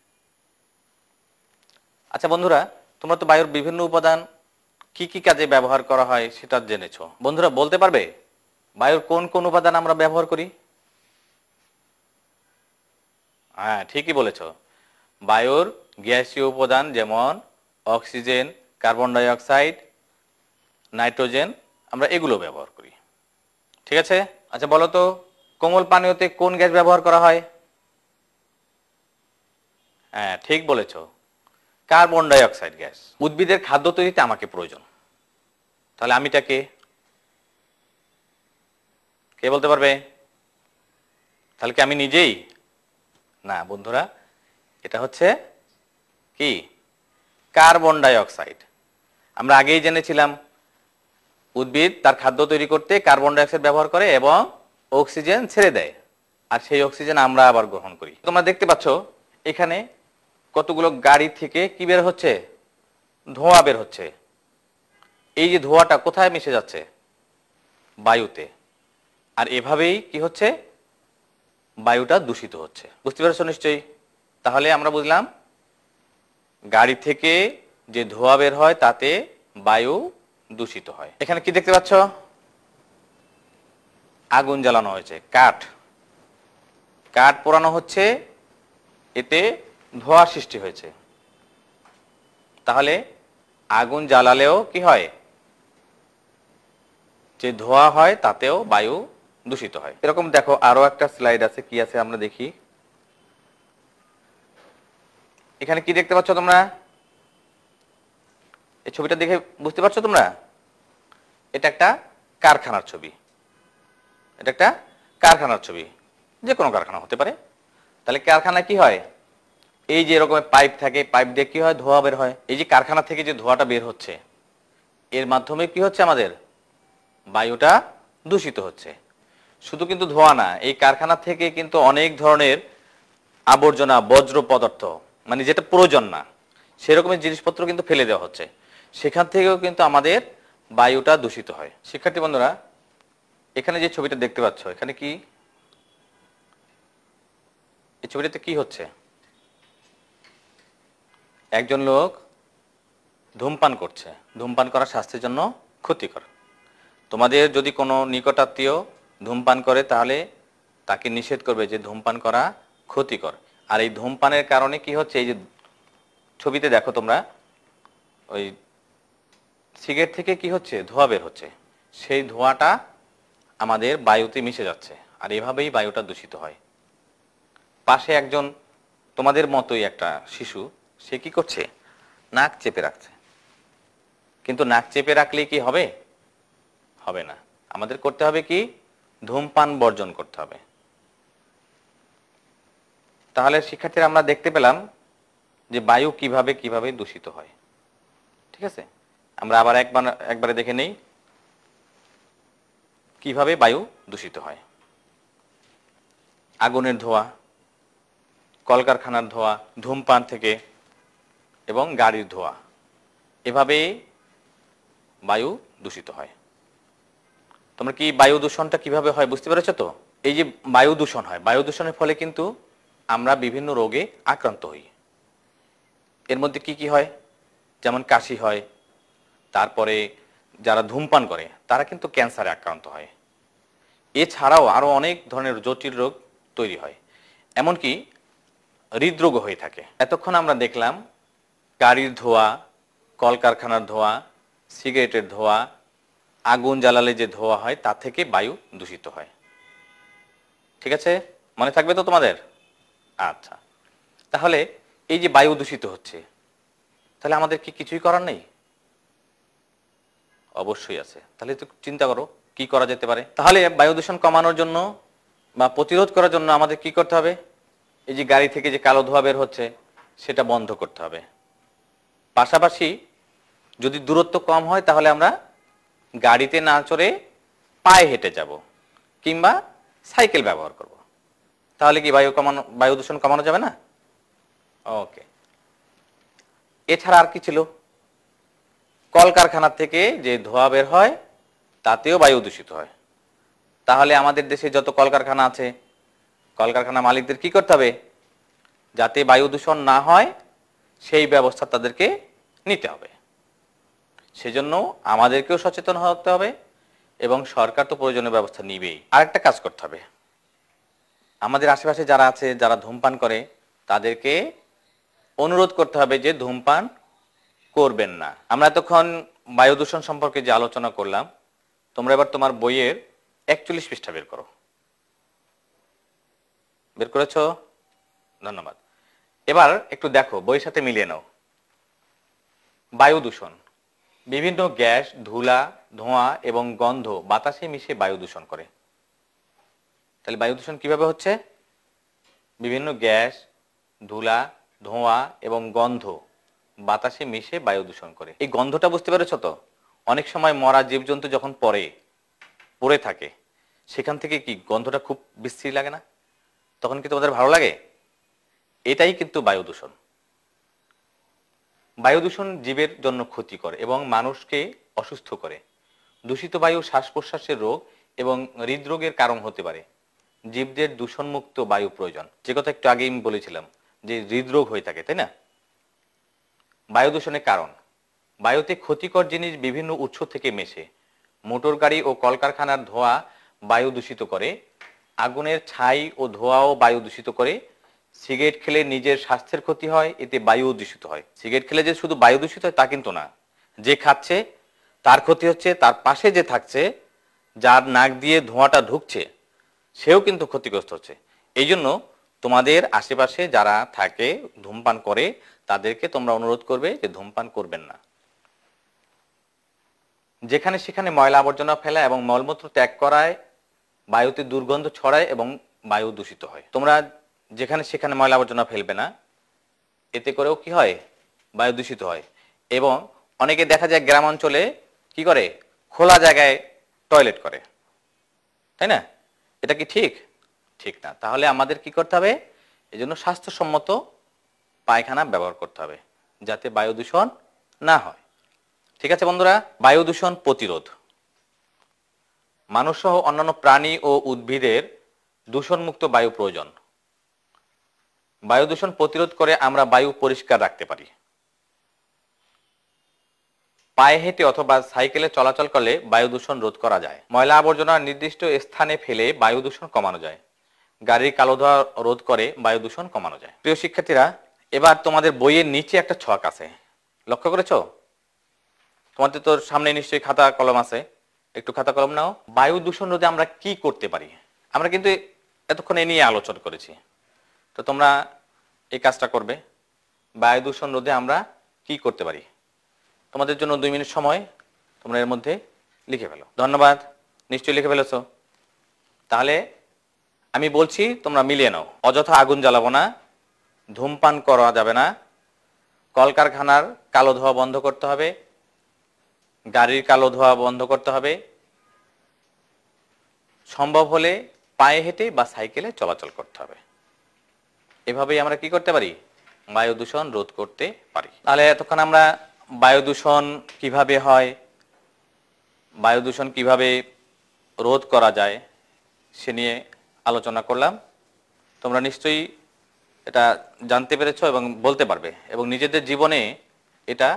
আচ্ছা বন্ধুরা, তোমরা তো বায়ুর বিভিন্ন উপাদান কি কি কাজে ব্যবহার করা হয় সেটা জেনেছো। বন্ধুরা বলতে পারবে বায়ুর কোন কোন উপাদান আমরা ব্যবহার করি? হ্যাঁ, ঠিকই বলেছো। বায়ুর গ্যাসীয় উপাদান যেমন oxygen, carbon dioxide, nitrogen, আমরা এগুলো ব্যবহার করি। ঠিক আছে। আচ্ছা বলো তো, কোমল পানীয়তে কোন গ্যাস ব্যবহার করা হয়? হ্যাঁ, ঠিক বলেছো, কার্বন ডাই অক্সাইড গ্যাস। উদ্ভিদের খাদ্য তৈরিতে আমাকে প্রয়োজন, তাহলে আমিটা কে? কে বলতে পারবে? তাহলে কি আমি নিজেই? না বন্ধুরা, এটা হচ্ছে কি? Carbon dioxide. আমরা আগেই জেনেছিলাম উদ্ভিদ তার খাদ্য তৈরি করতে কার্বন ডাই অক্সাইড ব্যবহার করে এবং অক্সিজেন ছেড়ে দেয়, আর সেই অক্সিজেন আমরা আবার গ্রহণ করি। তোমরা দেখতে পাচ্ছ এখানে কতগুলো গাড়ি থেকে কি বের হচ্ছে? ধোঁয়া বের হচ্ছে। এই যে ধোঁয়াটা কোথায় মিশে যাচ্ছে? বায়ুতে। আর এভাবেই কি হচ্ছে? বায়ুটা দূষিত হচ্ছে। বুঝতে পেরেছো নিশ্চয়ই? তাহলে আমরা বুঝলাম গাড়ি থেকে যে ধোঁয়া বের হয় তাতে বায়ু দূষিত হয়। এখানে কি দেখতে পাচ্ছ? আগুন জ্বালানো হয়েছে, কাঠ কাঠ পোড়ানো হচ্ছে, এতে ধোঁয়া সৃষ্টি হয়েছে। তাহলে আগুন জ্বালালেও কি হয়? যে ধোঁয়া হয় তাতেও বায়ু দূষিত হয়। এরকম দেখো আরো একটা স্লাইড আছে, কি আছে আমরা দেখি। এখানে কি দেখতে পাচ্ছ তোমরা? এই ছবিটা দেখে বুঝতে পারছো তোমরা? এটা একটা কারখানার ছবি। এটা একটা কারখানার ছবি, যে কোনো কারখানা হতে পারে। তাহলে কারখানায় কি হয়? এই যে এরকম পাইপ থাকে, পাইপ দিয়ে কি হয়? ধোঁয়া বের হয়। এই যে কারখানা থেকে যে ধোঁয়াটা বের হচ্ছে এর মাধ্যমে কি হচ্ছে? আমাদের বায়ুটা দূষিত হচ্ছে। শুধু কিন্তু ধোঁয়া না, এই কারখানা থেকে কিন্তু অনেক ধরনের আবর্জনা, বজ্র পদার্থ, মানে যেটা প্রয়োজন না সেরকমের জিনিসপত্র কিন্তু ফেলে দেওয়া হচ্ছে। সেখান থেকেও কিন্তু আমাদের বায়ুটা দূষিত হয়। শিক্ষার্থী বন্ধুরা, এখানে যে ছবিটা দেখতে পাচ্ছ, এখানে কি, এই ছবিটাতে কি হচ্ছে? একজন লোক ধূমপান করছে। ধূমপান করা স্বাস্থ্যের জন্য ক্ষতিকর। তোমাদের যদি কোনো নিকটাত্মীয় ধূমপান করে তাহলে তাকে নিষেধ করবে যে ধূমপান করা ক্ষতিকর। আর এই ধূমপানের কারণে কি হচ্ছে, এই যে ছবিতে দেখো তোমরা, ওই সিগারেট থেকে কি হচ্ছে, ধোঁয়া বের হচ্ছে। সেই ধোঁয়াটা আমাদের বায়ুতে মিশে যাচ্ছে, আর এভাবেই বায়ুটা দূষিত হয়। পাশে একজন তোমাদের মতোই একটা শিশু, সে কি করছে, নাক চেপে রাখছে। কিন্তু নাক চেপে রাখলে কি হবে? হবে না। আমাদের করতে হবে কি, ধূমপান বর্জন করতে হবে। তাহলে শিক্ষার্থীরা আমরা দেখতে পেলাম যে বায়ু কিভাবে কিভাবে দূষিত হয়। ঠিক আছে, আমরা আবার একবারে দেখে নেই কিভাবে বায়ু দূষিত হয়। আগুনের ধোঁয়া, কলকারখানার ধোঁয়া, ধূমপান থেকে, এবং গাড়ির ধোঁয়া, এভাবে বায়ু দূষিত হয়। তোমরা কি বায়ু দূষণটা কিভাবে হয় বুঝতে পেরেছো তো? এই যে বায়ু দূষণ হয়, বায়ু দূষণের ফলে কিন্তু আমরা বিভিন্ন রোগে আক্রান্ত হই। এর মধ্যে কি কি হয়? যেমন কাশি হয়, তারপরে যারা ধূমপান করে তারা কিন্তু ক্যান্সারে আক্রান্ত হয়। এছাড়াও আরো অনেক ধরনের জটিল রোগ তৈরি হয়, এমনকি হৃদরোগও হয়ে থাকে। এতক্ষণ আমরা দেখলাম গাড়ির ধোঁয়া, কলকারখানার ধোঁয়া, সিগারেটের ধোঁয়া, আগুন জ্বালালে যে ধোঁয়া হয় তা থেকে বায়ু দূষিত হয়। ঠিক আছে, মনে থাকবে তো তোমাদের? আচ্ছা, তাহলে এই যে বায়ু দূষিত হচ্ছে, তাহলে আমাদের কি কিছুই করার নেই? অবশ্যই আছে। তাহলে তো চিন্তা করো কি করা যেতে পারে। তাহলে বায়ু দূষণ কমানোর জন্য বা প্রতিরোধ করার জন্য আমাদের কি করতে হবে? এই যে গাড়ি থেকে যে কালো ধোঁয়া বের হচ্ছে সেটা বন্ধ করতে হবে। পাশাপাশি যদি দূরত্ব কম হয় তাহলে আমরা গাড়িতে না চড়ে পায়ে হেঁটে যাব, কিংবা সাইকেল ব্যবহার করব। তাহলে কি বায়ু দূষণ কমানো যাবে না? ওকে। এছাড়া আর কি ছিল? কলকারখানা থেকে যে ধোঁয়া বের হয় তাতেও বায়ু দূষিত হয়। তাহলে আমাদের দেশে যত কলকারখানা আছে, কলকারখানা মালিকদের কি করতে হবে? যাতে বায়ু দূষণ না হয় সেই ব্যবস্থা তাদেরকে নিতে হবে। সেজন্য আমাদেরকেও সচেতন হতে হবে, এবং সরকার তো প্রয়োজনীয় ব্যবস্থা নিবেই। আরেকটা কাজ করতে হবে, আমাদের আশেপাশে যারা আছে, যারা ধূমপান করে, তাদেরকে অনুরোধ করতে হবে যে ধূমপান করবেন না। আমরা এতক্ষণ বায়ু দূষণ সম্পর্কে যে আলোচনা করলাম, তোমরা এবার তোমার বইয়ের 41 পৃষ্ঠা বের করো। বের করেছো? ধন্যবাদ। এবার একটু দেখো, বইয়ের সাথে মিলিয়ে নাও। বায়ু দূষণ, বিভিন্ন গ্যাস, ধুলা, ধোঁয়া এবং গন্ধ বাতাসে মিশে বায়ু দূষণ করে। তাহলে বায়ু দূষণ কিভাবে হচ্ছে? বিভিন্ন গ্যাস, ধুলা, ধোঁয়া এবং গন্ধ বাতাসে মিশে বায়ু দূষণ করে। এই গন্ধটা বুঝতে পেরেছো তো? অনেক সময় মরা জীবজন্তু যখন পড়ে থাকে, সেখান থেকে কি গন্ধটা খুব বিশ্রী লাগে না? তখন কি তোমাদের ভালো লাগে? এটাই কিন্তু বায়ু দূষণ। বায়ু দূষণ জীবের জন্য ক্ষতিকর এবং মানুষকে অসুস্থ করে। দূষিত বায়ু শ্বাস প্রশ্বাসের রোগ এবং হৃদরোগের কারণ হতে পারে। জীবদের দূষণমুক্ত বায়ু প্রয়োজন, যে কথা একটু আগেই আমি বলেছিলাম যে হৃদরোগ হয়ে থাকে, তাই না? বায়ু দূষণের কারণ, বায়ুতে ক্ষতিকর জিনিস বিভিন্ন উৎস থেকে মেশে। মোটর গাড়ি ও কলকারখানার ধোঁয়া বায়ু দূষিত করে। আগুনের ছাই ও ধোঁয়াও বায়ু দূষিত করে। সিগারেট খেলে নিজের স্বাস্থ্যের ক্ষতি হয়, এতে বায়ু দূষিত হয়। সিগারেট খেলে যে শুধু বায়ু দূষিত হয় তা কিন্তু না, যে খাচ্ছে তার ক্ষতি হচ্ছে, তার পাশে যে থাকছে, যার নাক দিয়ে ধোঁয়াটা ঢুকছে, সেও কিন্তু ক্ষতিগ্রস্ত হচ্ছে। এই জন্য তোমাদের আশেপাশে যারা থাকে, ধূমপান করে, তাদেরকে তোমরা অনুরোধ করবে যে ধূমপান করবেন না। যেখানে সেখানে ময়লা আবর্জনা ফেলা এবং মলমূত্র ত্যাগ করায় বায়ুতে দুর্গন্ধ ছড়ায় এবং বায়ু দূষিত হয়। তোমরা যেখানে সেখানে ময়লা আবর্জনা ফেলবে না, এতে করেও কি হয়? বায়ু দূষিত হয়। এবং অনেকে দেখা যায় গ্রাম অঞ্চলে কি করে, খোলা জায়গায় টয়লেট করে, তাই না? এটা কি ঠিক? ঠিক না। তাহলে আমাদের কি করতে হবে? এজন্য স্বাস্থ্যসম্মত পায়খানা ব্যবহার করতে হবে যাতে বায়ু দূষণ না হয়। ঠিক আছে বন্ধুরা, বায়ু দূষণ প্রতিরোধ। মানুষ সহ অন্যান্য প্রাণী ও উদ্ভিদের দূষণমুক্ত বায়ু প্রয়োজন। বায়ু দূষণ প্রতিরোধ করে আমরা বায়ু পরিষ্কার রাখতে পারি। পায়ে হেঁটে অথবা সাইকেলে চলাচল করলে বায়ু দূষণ রোধ করা যায়। ময়লা আবর্জনা নির্দিষ্ট স্থানে ফেলে বায়ু দূষণ কমানো যায়। গাড়ির কালো ধোঁয়া রোধ করে বায়ু দূষণ কমানো যায়। প্রিয় শিক্ষার্থীরা, এবার তোমাদের বইয়ের নিচে একটা ছক আছে, লক্ষ্য করেছো? তোমাদের তো সামনে নিশ্চয়ই খাতা কলম আছে, একটু খাতা কলম নাও। বায়ু দূষণ রোধে আমরা কি করতে পারি? আমরা কিন্তু এতক্ষণ এ নিয়ে আলোচনা করেছি, তো তোমরা এই কাজটা করবে। বায়ু দূষণ রোধে আমরা কি করতে পারি? তোমাদের জন্য 2 মিনিট সময়, তোমরা এর মধ্যে লিখে ফেলো। ধন্যবাদ, নিশ্চয়ই লিখে ফেলেছো। তাহলে আমি বলছি, তোমরা মিলিয়ে নাও। অযথা আগুন জ্বালাবো না, ধূমপান করা যাবে না, কলকারখানার কালো ধোঁয়া বন্ধ করতে হবে, গাড়ির কালো ধোঁয়া বন্ধ করতে হবে, সম্ভব হলে পায়ে হেঁটে বা সাইকেলে চলাচল করতে হবে। এভাবেই আমরা কি করতে পারি? বায়ু দূষণ রোধ করতে পারি। তাহলে এতক্ষণ আমরা বায়ু দূষণ কিভাবে হয়, বায়ু দূষণ কিভাবে রোধ করা যায় সে নিয়ে আলোচনা করলাম। তোমরা নিশ্চয়ই এটা জানতে পেরেছো এবং বলতে পারবে, এবং নিজেদের জীবনে এটা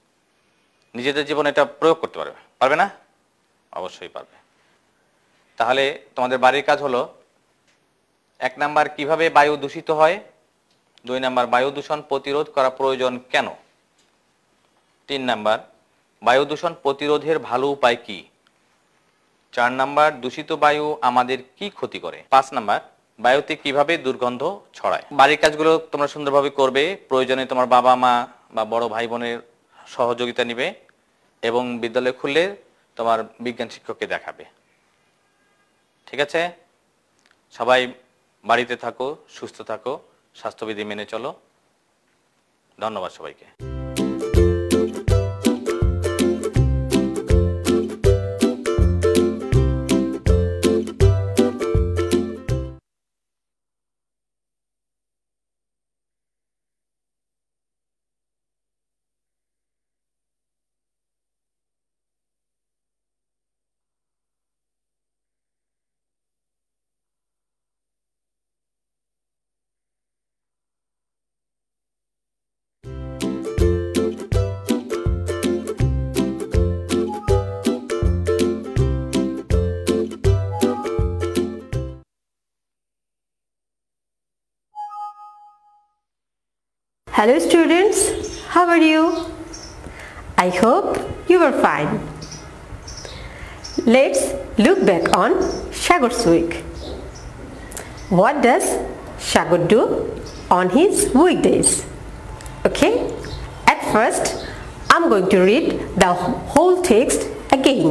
প্রয়োগ করতে পারবে। পারবে না? অবশ্যই পারবে। তাহলে তোমাদের বাড়ির কাজ হলো, 1 নাম্বার কিভাবে বায়ু দূষিত হয়, 2 নাম্বার বায়ু দূষণ প্রতিরোধ করা প্রয়োজন কেন, 3 নাম্বার বায়ু দূষণ প্রতিরোধের ভালো উপায় কি, 4 নাম্বার দূষিত বায়ু আমাদের কি ক্ষতি করে, 5 নাম্বার বায়ুতে কিভাবে দুর্গন্ধ ছড়ায়। বাড়ির কাজগুলো তোমরা সুন্দরভাবে করবে। প্রয়োজনে তোমার বাবা মা বা বড় ভাই বোনের সহযোগিতা নিবে, এবং বিদ্যালয় খুললে তোমার বিজ্ঞান শিক্ষককে দেখাবে। ঠিক আছে? সবাই বাড়িতে থাকো, সুস্থ থাকো, স্বাস্থ্যবিধি মেনে চলো। ধন্যবাদ সবাইকে। Hello students, how are you? I hope you are fine. Let's look back on Shagor's week. What does Shagor do on his weekdays? Okay, at first I'm going to read the whole text again.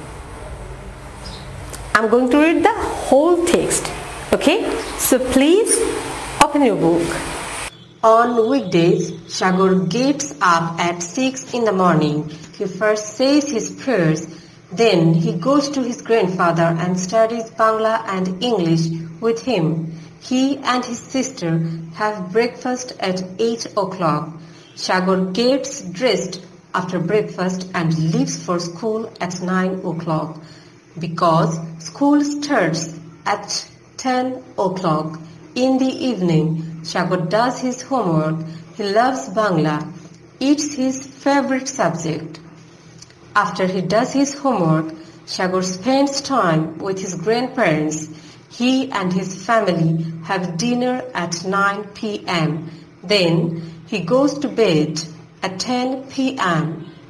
I'm going to read the whole text. Okay, so please open your book. On weekdays, Shagor gets up at 6 in the morning. He first says his prayers, then he goes to his grandfather and studies Bangla and English with him. He and his sister have breakfast at 8 o'clock. Shagor gets dressed after breakfast and leaves for school at 9 o'clock. Because school starts at 10 o'clock in the evening, Shagor does his homework. He loves Bangla. It's his favorite subject. After he does his homework, Shagor spends time with his grandparents. He and his family have dinner at 9 p.m. Then he goes to bed at 10 p.m.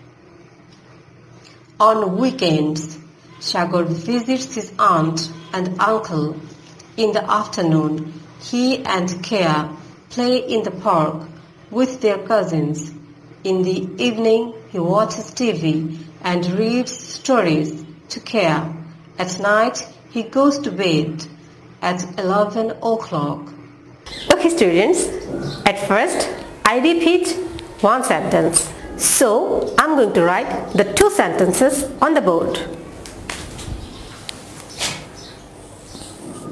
On weekends, Shagor visits his aunt and uncle. In the afternoon, he and Kea play in the park with their cousins. In the evening, he watches TV and reads stories to Kea. At night, he goes to bed at 11 o'clock. Okay students, at first I repeat one sentence. So I'm going to write the 2 sentences on the board.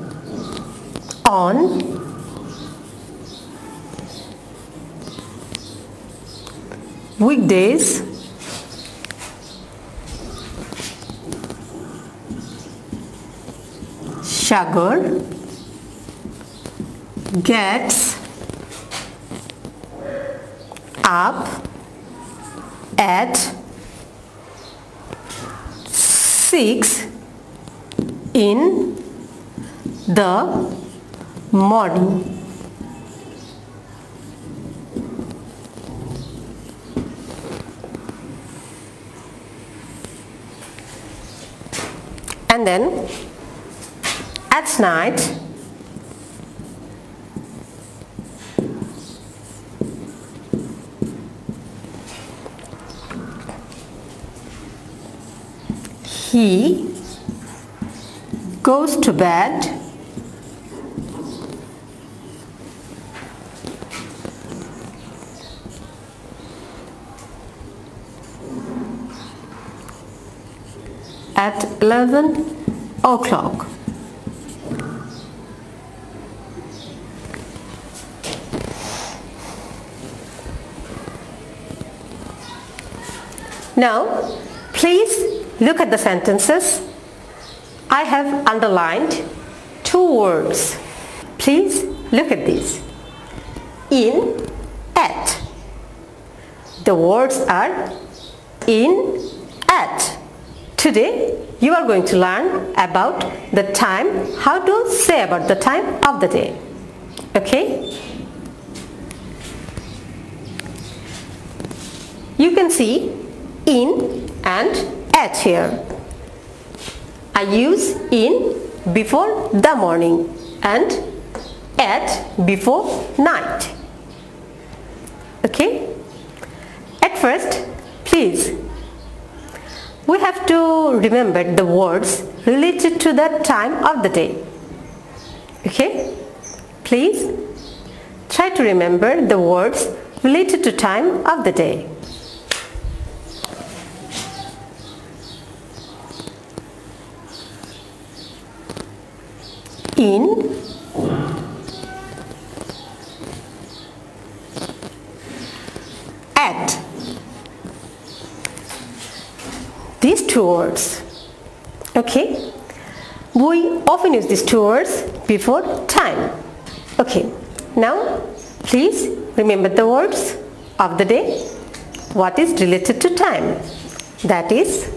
on weekdays Sagar gets up at 6 in the morning. And then at night he goes to bed at 11 o'clock. Now, please look at the sentences. I have underlined 2 words. Please look at these. In, at. The words are in, at. Today, you are going to learn about the time, how to say about the time of the day. Okay? You can see in and at here. I use in before the morning and at before night. Okay? At first, please, we have to remember the words related to the time of the day. Okay? Please try to remember the words related to time of the day. In, at. These 2 words. Okay? We often use these 2 words before time. Okay. Now, please remember the words of the day. What is related to time? That is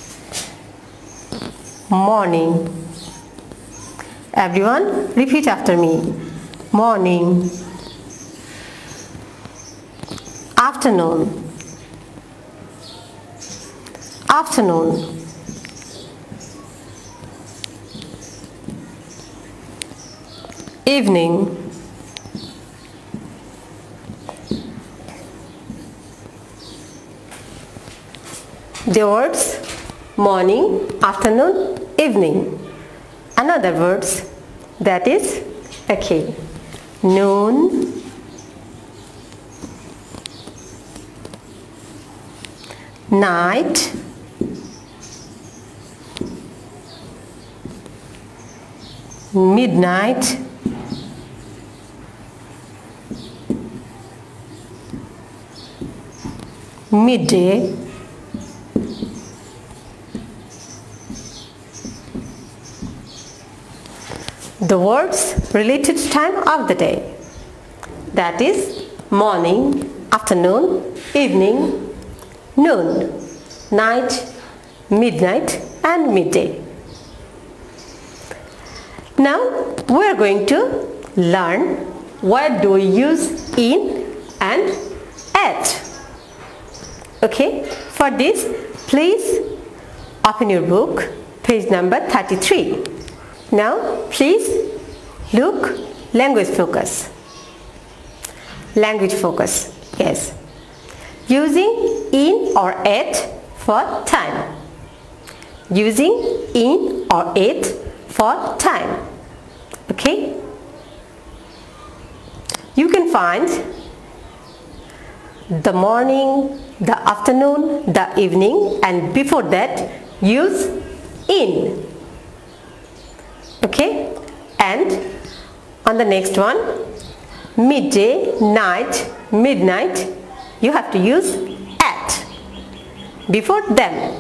morning. Everyone, repeat after me. Morning. Afternoon. Afternoon. Evening. The words morning, afternoon, evening. Another words, that is, okay, noon, night, midnight, midday, the words related to time of the day, that is morning, afternoon, evening, noon, night, midnight and midday. Now we are going to learn what do we use in and at. Okay, for this please open your book, page number 33. Now please look, language focus. Language focus, yes. Using in or at for time. Using in or at for time. Okay? You can find the morning, the afternoon, the evening, and before that use in. Okay? And On the next one, midday, night, midnight, you have to use at before them.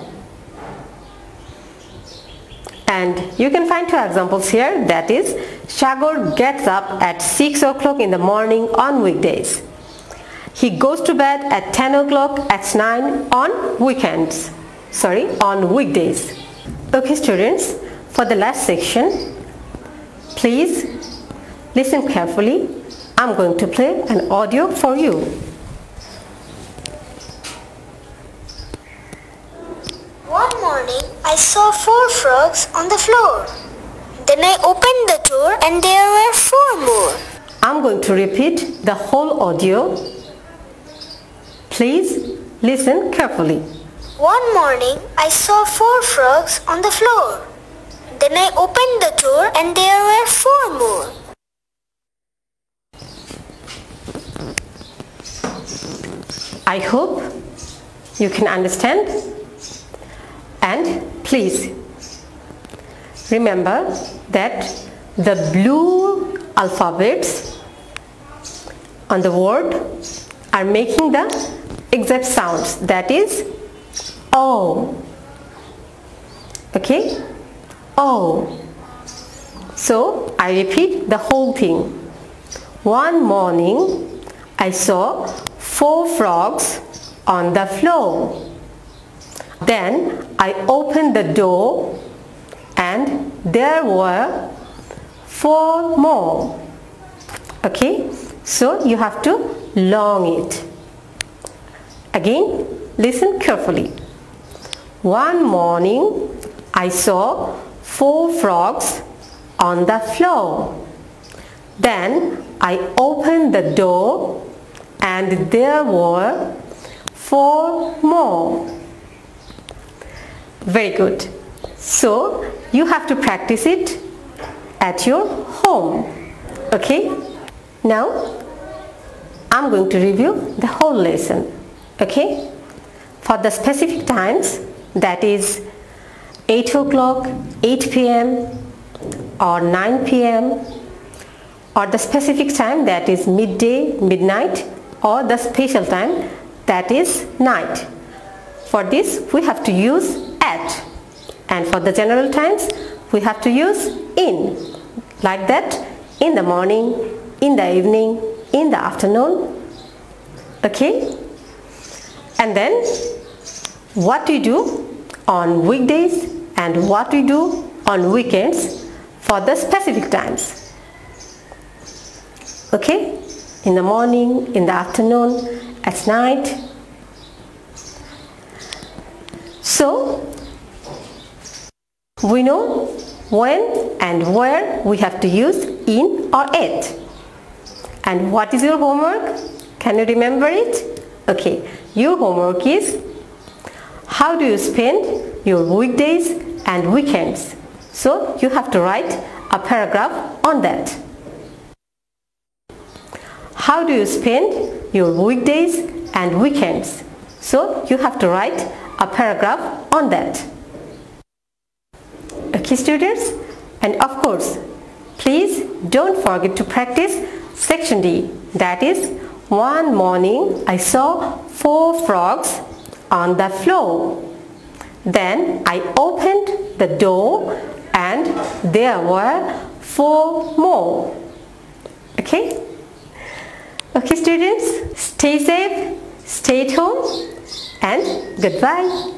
And you can find two examples here, that is, Shagor gets up at 6 o'clock in the morning on weekdays. He goes to bed at 10 o'clock at 9 on weekends. On weekdays. Okay students, for the last section, please listen carefully. I'm going to play an audio for you. One morning, I saw 4 frogs on the floor. Then I opened the door and there were 4 more. I'm going to repeat the whole audio. Please listen carefully. One morning, I saw 4 frogs on the floor. Then I opened the door and there were 4 more. I hope you can understand, and please remember that the blue alphabets on the word are making the exact sounds, that is O. Okay? O. So I repeat the whole thing. One morning I saw 4 frogs on the floor. Then I opened the door and there were 4 more. Okay? So you have to long it. Again, listen carefully. One morning I saw 4 frogs on the floor. Then I opened the door and there were 4 more. Very good. So you have to practice it at your home. Okay? Now I'm going to review the whole lesson. Okay? For the specific times, that is 8 o'clock, 8 p.m. or 9 p.m. or the specific time, that is midday, midnight, or the special time, that is night. For this we have to use at, and for the general times we have to use in, like that, in the morning, in the evening, in the afternoon. Okay? And then what we do on weekdays and what we do on weekends for the specific times. Okay? In the morning, in the afternoon, at night. So we know when and where we have to use in or at. And what is your homework? Can you remember it? Okay, your homework is how do you spend your weekdays and weekends? So you have to write a paragraph on that. How do you spend your weekdays and weekends? So you have to write a paragraph on that. Okay students, and of course please don't forget to practice section D, that is, one morning I saw 4 frogs on the floor. Then I opened the door and there were 4 more. Okay? Okay students, stay safe, stay at home, and goodbye.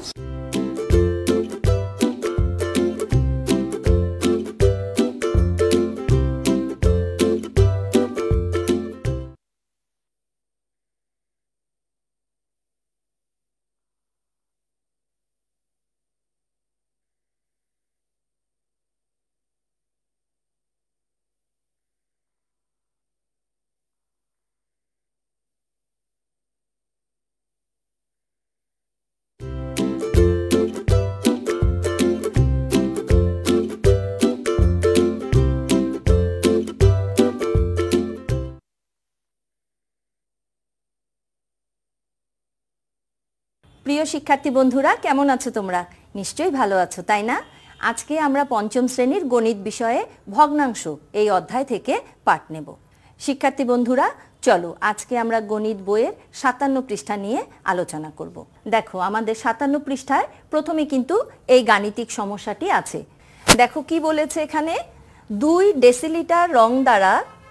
প্রিয় শিক্ষার্থী বন্ধুরা, কেমন আছো তোমরা? নিশ্চয়ই ভালো আছো, তাই না? আজকে আমরা পঞ্চম শ্রেণীর গণিত বিষয়ে ভগ্নাংশ এই অধ্যায় থেকে পাঠ নেব। শিক্ষার্থী বন্ধুরা, চলো আজকে আমরা গণিত বইয়ের 57 পৃষ্ঠা নিয়ে আলোচনা করব। দেখো, আমাদের 57 পৃষ্ঠায় প্রথমে কিন্তু এই গাণিতিক সমস্যাটি আছে। দেখো কি বলেছে এখানে, 2 ডেসিলিটার রং দ্বারা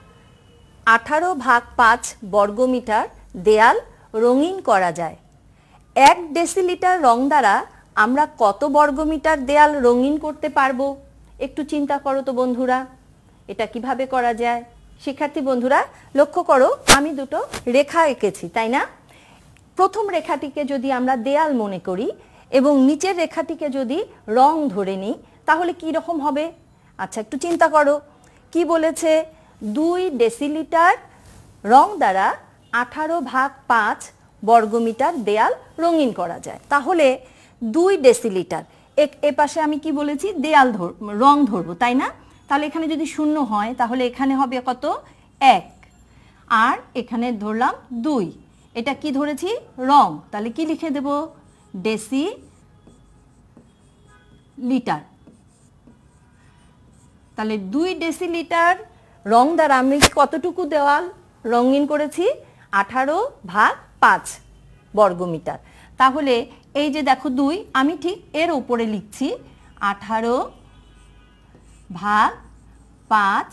18/5 বর্গমিটার দেয়াল রঙিন করা যায়। 1 ডেসিলিটার রং দ্বারা আমরা কত বর্গমিটার দেয়াল রঙিন করতে পারবো? একটু চিন্তা করো তো বন্ধুরা, এটা কিভাবে করা যায়? শিক্ষার্থী বন্ধুরা লক্ষ্য করো, আমি দুটো রেখা এঁকেছি, তাই না? প্রথম রেখাটিকে যদি আমরা দেয়াল মনে করি এবং নিচের রেখাটিকে যদি রং ধরে নিই, তাহলে কি রকম হবে? আচ্ছা, একটু চিন্তা করো। কি বলেছে? 2 ডেসিলিটার রং দ্বারা 18/5 বর্গমিটার দেয়াল রঙিন করা যায়। তাহলে 2 ডেসিলিটার, এ পাশে আমি কি বলেছি? দেয়াল রং ধরবো, তাই না? তাহলে এখানে যদি 0 হয় তাহলে এখানে হবে কত? 1, আর এখানে ধরলাম 2। এটা কি ধরেছি? রং। তাহলে কি লিখে দেব? Deci litre. তাহলে 2 ডেসিলিটার রং দ্বারা আমি কতটুকু দেওয়াল রঙিন করেছি? 18/5 বর্গমিটার। তাহলে এই যে দেখো 2, আমি ঠিক এর উপরে লিখছি 18/5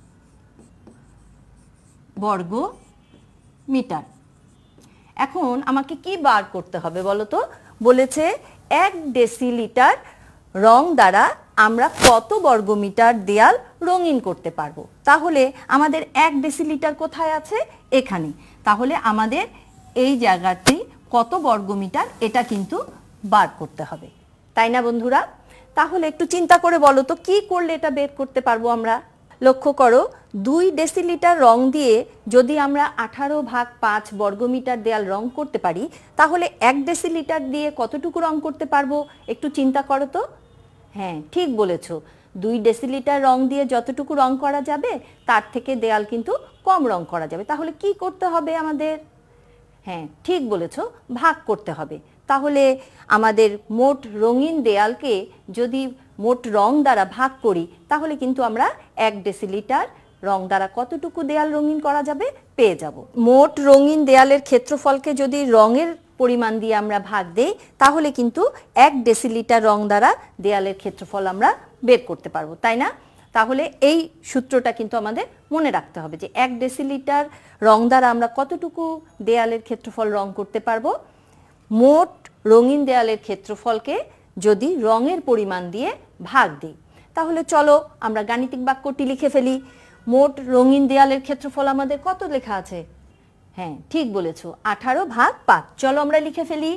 বর্গ মিটার। এখন আমাকে কি বার করতে হবে বলো তো? বলেছে 1 ডেসিলিটার রং দ্বারা আমরা কত বর্গমিটার দেয়াল রঙিন করতে পারবো। তাহলে আমাদের 1 ডেসিলিটার কোথায় আছে? এখানে। তাহলে আমাদের এই জায়গাটি কত বর্গমিটার, এটা কিন্তু বার করতে হবে, তাই না বন্ধুরা? তাহলে একটু চিন্তা করে বলো তো, কি করলে এটা বের করতে পারবো আমরা? লক্ষ্য করো, 2 ডেসিলিটার রং দিয়ে যদি আমরা 18/5 বর্গমিটার দেয়াল রং করতে পারি, তাহলে 1 ডেসিলিটার দিয়ে কতটুকু রং করতে পারবো? একটু চিন্তা করো তো। হ্যাঁ, ঠিক বলেছো, 2 ডেসিলিটার রং দিয়ে যতটুকু রং করা যাবে তার থেকে দেয়াল কিন্তু কম রং করা যাবে। তাহলে কি করতে হবে আমাদের? হ্যাঁ, ঠিক বলেছো, ভাগ করতে হবে। তাহলে আমাদের মোট রঙিন দেয়ালকে যদি মোট রং দ্বারা ভাগ করি, তাহলে কিন্তু আমরা 1 ডেসিলিটার রং দ্বারা কতটুকু দেয়াল রঙিন করা যাবে পেয়ে যাব। মোট রঙিন দেয়ালের ক্ষেত্রফলকে যদি রঙের পরিমাণ দিয়ে আমরা ভাগ দেই, তাহলে কিন্তু 1 ডেসিলিটার রং দ্বারা দেয়ালের ক্ষেত্রফল আমরা বের করতে পারবো, তাই না? তাহলে এই সূত্রটা কিন্তু আমাদের মনে রাখতে হবে যে 1 ডেসিলিটার রং দ্বারা আমরা কতটুকু দেয়ালের ক্ষেত্রফল রং করতে পারবো। মোট রঙিন দেয়ালের ক্ষেত্রফলকে যদি রঙের পরিমাণ দিয়ে ভাগ দিই, তাহলে চলো আমরা গাণিতিক বাক্যটি লিখে ফেলি। মোট রঙিন দেয়ালের ক্ষেত্রফল আমাদের কত লেখা আছে? হ্যাঁ, ঠিক বলেছো, 18/5। চলো আমরা লিখে ফেলি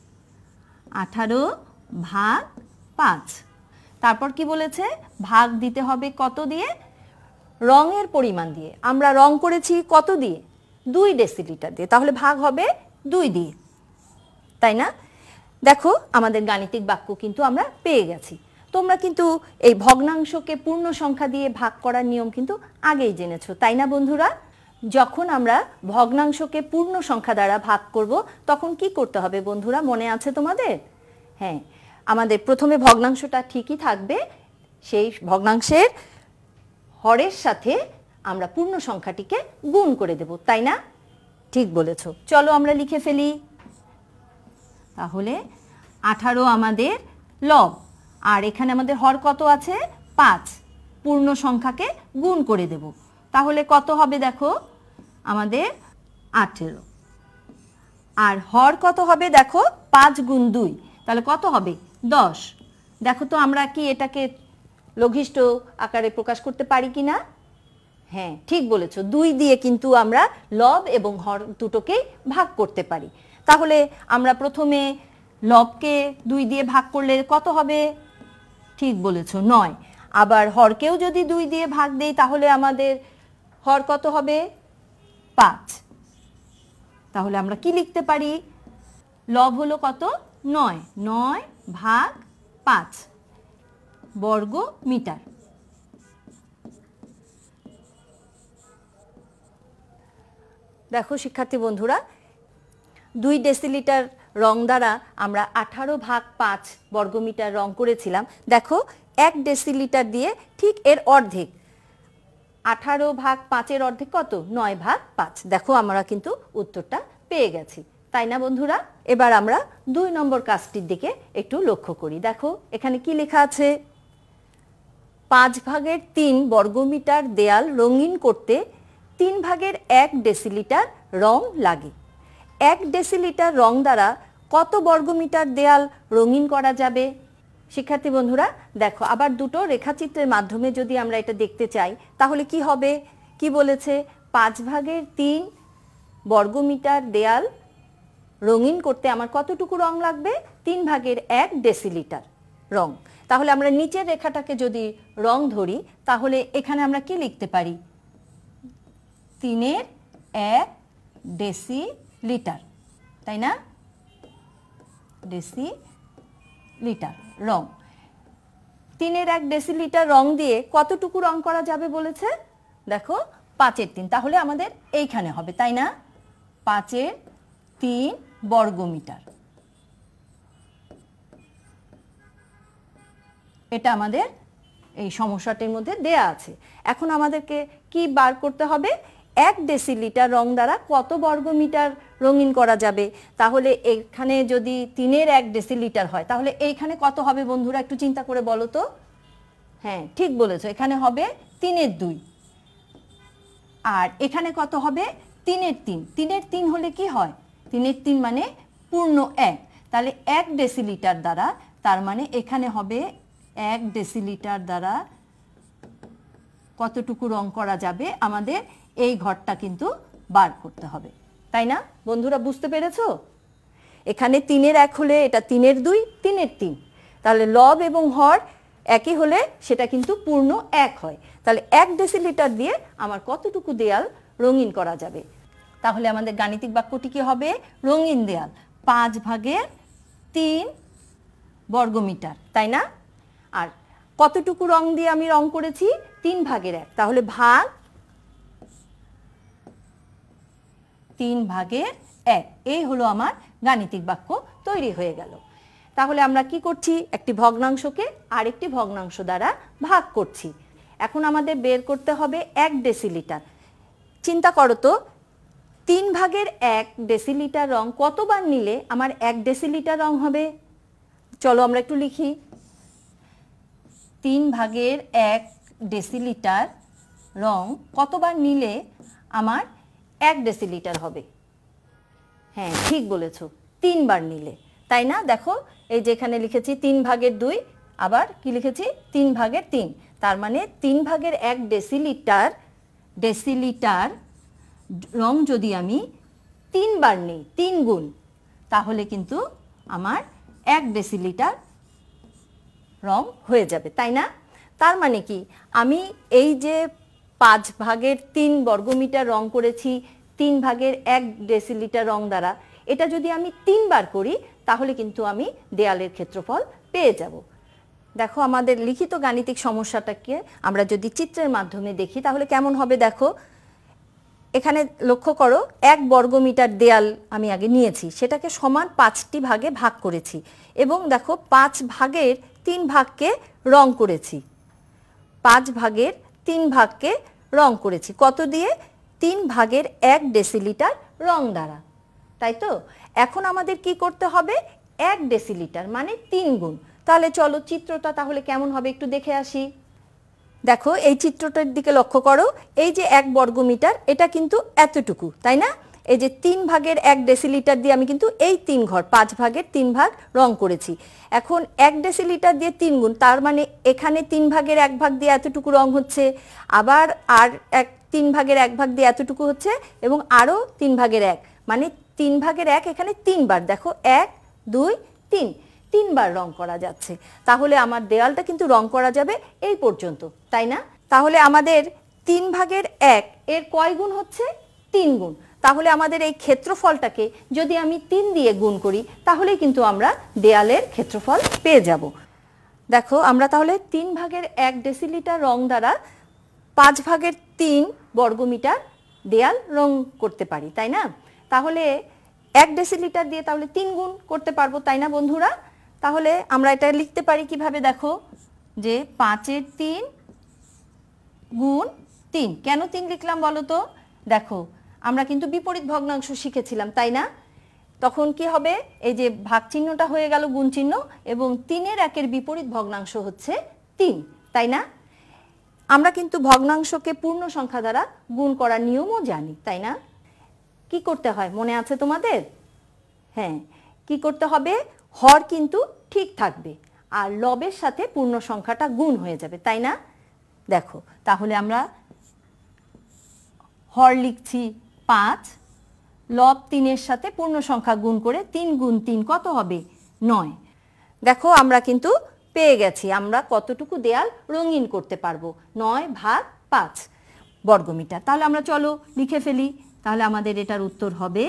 18/5। তারপর কি বলেছে? ভাগ দিতে হবে কত দিয়ে? রঙের পরিমাণ দিয়ে। আমরা রং করেছি কত দিয়ে? 2 ডেসিলিটার দিয়ে, তাহলে ভাগ হবে 2 দিয়ে, তাই না? দেখো, আমাদের গাণিতিক বাক্য কিন্তু আমরা পেয়ে গেছি। তোমরা কিন্তু এই ভগ্নাংশকে পূর্ণ সংখ্যা দিয়ে ভাগ করার নিয়ম কিন্তু আগেই জেনেছো, তাই না বন্ধুরা? যখন আমরা ভগ্নাংশকে পূর্ণ সংখ্যা দ্বারা ভাগ করব, তখন কি করতে হবে বন্ধুরা, মনে আছে তোমাদের? হ্যাঁ, আমাদের প্রথমে ভগ্নাংশটা ঠিকই থাকবে, সেই ভগ্নাংশের হরের সাথে আমরা পূর্ণ সংখ্যাটিকে গুণ করে দেব, তাই না? ঠিক বলেছো। চলো আমরা লিখে ফেলি। তাহলে 18 আমাদের লব, আর এখানে আমাদের হর কত আছে? 5। পূর্ণ সংখ্যাকে গুণ করে দেব, তাহলে কত হবে? দেখো, আমাদের 18। আর হর কত হবে? দেখো, 5 গুণ 2, তাহলে কত হবে? 10। দেখো তো আমরা কি এটাকে লঘিষ্ঠ আকারে প্রকাশ করতে পারি কি না? হ্যাঁ, ঠিক বলেছো, 2 দিয়ে কিন্তু আমরা লব এবং হর দুটোকেই ভাগ করতে পারি। তাহলে আমরা প্রথমে লবকে 2 দিয়ে ভাগ করলে কত হবে? ঠিক বলেছো, 9। আবার হরকেও যদি 2 দিয়ে ভাগ দেই, তাহলে আমাদের হর কত হবে? 5। তাহলে আমরা কি লিখতে পারি? লব হলো কত? 9। 9/5 বর্গ মিটার। দেখো শিক্ষার্থী বন্ধুরা, 2 ডেসিলিটার রং দ্বারা আমরা 18 ভাগ 5 বর্গমিটার রং করেছিলাম। দেখো 1 ডেসিলিটার দিয়ে ঠিক এর অর্ধেক, 18 ভাগ 5-এর অর্ধেক কত? 9 ভাগ 5। দেখো আমরা কিন্তু উত্তরটা পেয়ে গেছি, তাই না বন্ধুরা? এবার আমরা 2 নম্বর কাজটির দিকে একটু লক্ষ্য করি। দেখো এখানে কি লেখা আছে, 5 ভাগের 3 বর্গমিটার দেয়াল রঙিন করতে 3 ভাগের 1 ডেসিলিটার রং লাগে। 1 ডেসিলিটার রং দ্বারা কত বর্গমিটার দেয়াল রঙিন করা যাবে? শিক্ষার্থী বন্ধুরা দেখো, আবার দুটো রেখাচিত্রের মাধ্যমে যদি আমরা এটা দেখতে চাই তাহলে কি হবে? কি বলেছে? 5 ভাগের 3 বর্গমিটার দেয়াল রঙিন করতে আমার কতটুকু রং লাগবে? 3 ভাগের 1 ডেসিলিটার রং। তাহলে আমরা নিচের রেখাটাকে যদি রং ধরি তাহলে এখানে আমরা কি লিখতে পারি? 3-এর 1 ডেসিলিটার, তাই না? ডেসিলিটার রং। 3-এর 1 ডেসিলিটার রং দিয়ে কতটুকু রং করা যাবে বলেছে? দেখো 5-এর 3, তাহলে আমাদের এইখানে হবে, তাই না? 5-এর 3 বর্গমিটার, এটা আমাদের এই সমস্যাটির মধ্যে দেয়া আছে। এখন আমাদেরকে কি বার করতে হবে? 1 ডেসিলিটার রং দ্বারা কত বর্গমিটার রঙিন করা যাবে? তাহলে এখানে যদি 3-এর 1 ডেসিলিটার হয় তাহলে এইখানে কত হবে বন্ধুরা? একটু চিন্তা করে বলো তো। হ্যাঁ ঠিক বলেছো, এখানে হবে 3-এর 2, আর এখানে কত হবে? 3-এর 3। 3-এর 3 হলে কি হয়? 3-এর 3 মানে পূর্ণ 1, তাহলে 1 ডেসিলিটার দ্বারা, তার মানে এখানে হবে 1 ডেসিলিটার দ্বারা কতটুকু রং করা যাবে আমাদের এই ঘরটা কিন্তু বার করতে হবে, তাই না বন্ধুরা? বুঝতে পেরেছো? এখানে 3-এর 1 হলে এটা 3-এর 2, 3-এর 3, তাহলে লব এবং হর একই হলে সেটা কিন্তু পূর্ণ 1 হয়। তাহলে 1 ডেসিলিটার দিয়ে আমার কতটুকু দেয়াল রঙিন করা যাবে? তাহলে আমাদের গাণিতিক বাক্যটি কি হবে? রঙিন দেয়াল 5 ভাগের 3 বর্গমিটার, তাই না? আর কতটুকু রং দিয়ে আমি রং করেছি? 3 ভাগের 1, তাহলে ভাগ 3 ভাগের 1, এই হলো আমার গাণিতিক বাক্য তৈরি হয়ে গেল। তাহলে আমরা কি করছি? একটি ভগ্নাংশকে আরেকটি ভগ্নাংশ দ্বারা ভাগ করছি। এখন আমাদের বের করতে হবে 1 ডেসিলিটার। চিন্তা করো তো, 3 ভাগের 1 ডেসিলিটার রং কতবার নিলে আমার 1 ডেসিলিটার রং হবে? চলো আমরা একটু লিখি। 3 ভাগের 1 ডেসিলিটার রং কতবার নিলে আমার 1 ডেসিলিটার হবে? হ্যাঁ ঠিক বলেছো, 3 বার নিলে, তাই না? দেখো এই যেখানে লিখেছি 3 ভাগের 2, আবার কি লিখেছি? 3 ভাগের 3, তার মানে 3 ভাগের 1 ডেসিলিটার রং যদি আমি 3 বার নিই, 3 গুণ, তাহলে কিন্তু আমার 1 ডেসিলিটার রং হয়ে যাবে, তাই না? তার মানে কি, আমি এই যে 5 ভাগের 3 বর্গমিটার রং করেছি 3 ভাগের 1 ডেসিলিটার রং দ্বারা, এটা যদি আমি 3 বার করি তাহলে কিন্তু আমি দেয়ালের ক্ষেত্রফল পেয়ে যাব। দেখো আমাদের লিখিত গাণিতিক সমস্যাটাকে আমরা যদি চিত্রের মাধ্যমে দেখি তাহলে কেমন হবে দেখো। এখানে লক্ষ্য করো, 1 বর্গমিটার দেয়াল আমি আগে নিয়েছি, সেটাকে সমান 5টি ভাগে ভাগ করেছি এবং দেখো 5 ভাগের 3 ভাগকে রং করেছি। 5 ভাগের 3 ভাগকে রং করেছি কত দিয়ে? 3 ভাগের 1 ডেসিলিটার রং দ্বারা, তাই তো? এখন আমাদের কি করতে হবে? 1 ডেসিলিটার মানে 3 গুণ। তাহলে চলো চিত্রটা তাহলে কেমন হবে একটু দেখে আসি। দেখো এই চিত্রটার দিকে লক্ষ্য করো, এই যে 1 বর্গমিটার এটা কিন্তু এতটুকু, তাই না? এই যে 3 ভাগের 1 ডেসিলিটার দিয়ে আমি কিন্তু এই 3 ঘর 5 ভাগের 3 ভাগ রং করেছি। এখন 1 ডেসিলিটার দিয়ে 3 গুণ, তার মানে এখানে 3 ভাগের 1 ভাগ দিয়ে এতটুকু রং হচ্ছে, আবার আর 3 ভাগের 1 ভাগ দিয়ে এতটুকু হচ্ছে এবং আরও 3 ভাগের 1, মানে 3 ভাগের 1 এখানে 3 বার, দেখো 1 2 3, 3 বার রং করা যাচ্ছে। তাহলে আমার দেয়ালটা কিন্তু রং করা যাবে এই পর্যন্ত, তাই না? তাহলে আমাদের 3 ভাগের 1 এর কয় গুণ হচ্ছে? 3 গুণ। তাহলে আমাদের এই ক্ষেত্রফলটাকে যদি আমি 3 দিয়ে গুণ করি তাহলে কিন্তু আমরা দেয়ালের ক্ষেত্রফল পেয়ে যাব। দেখো আমরা তাহলে 3 ভাগের 1 ডেসিলিটার রং দ্বারা 5 ভাগের 3 বর্গমিটার দেয়াল রং করতে পারি, তাই না? তাহলে 1 ডেসিলিটার দিয়ে তাহলে 3 গুণ করতে পারবো, তাই না বন্ধুরা? তাহলে আমরা এটা লিখতে পারি কিভাবে, দেখো যে 5-এর 3 গুণ 3। কেন 3 লিখলাম বলো তো? দেখো আমরা কিন্তু বিপরীত ভগ্নাংশ শিখেছিলাম, তাই না? তখন কি হবে, এই যে ভাগ চিহ্নটা হয়ে গেল গুণ চিহ্ন, এবং 3-এর 1-এর বিপরীত ভগ্নাংশ হচ্ছে 3, তাই না? আমরা কিন্তু ভগ্নাংশকে পূর্ণ সংখ্যা দ্বারা গুণ করার নিয়মও জানি, তাই না? কি করতে হয় মনে আছে তোমাদের? হ্যাঁ, কি করতে হবে, হর কিন্তু ঠিক থাকবে আর লবের সাথে পূর্ণ সংখ্যাটা গুণ হয়ে যাবে, তাই না? দেখো তাহলে আমরা হর লিখছি 5, লব 3-এর সাথে পূর্ণ সংখ্যা গুণ করে 3 গুণ 3 কত হবে? 9। দেখো আমরা কিন্তু পেয়ে গেছি আমরা কতটুকু দেয়াল রঙিন করতে পারবো, 9/5 বর্গমিটার। তাহলে আমরা চলো লিখে ফেলি। তাহলে আমাদের এটার উত্তর হবে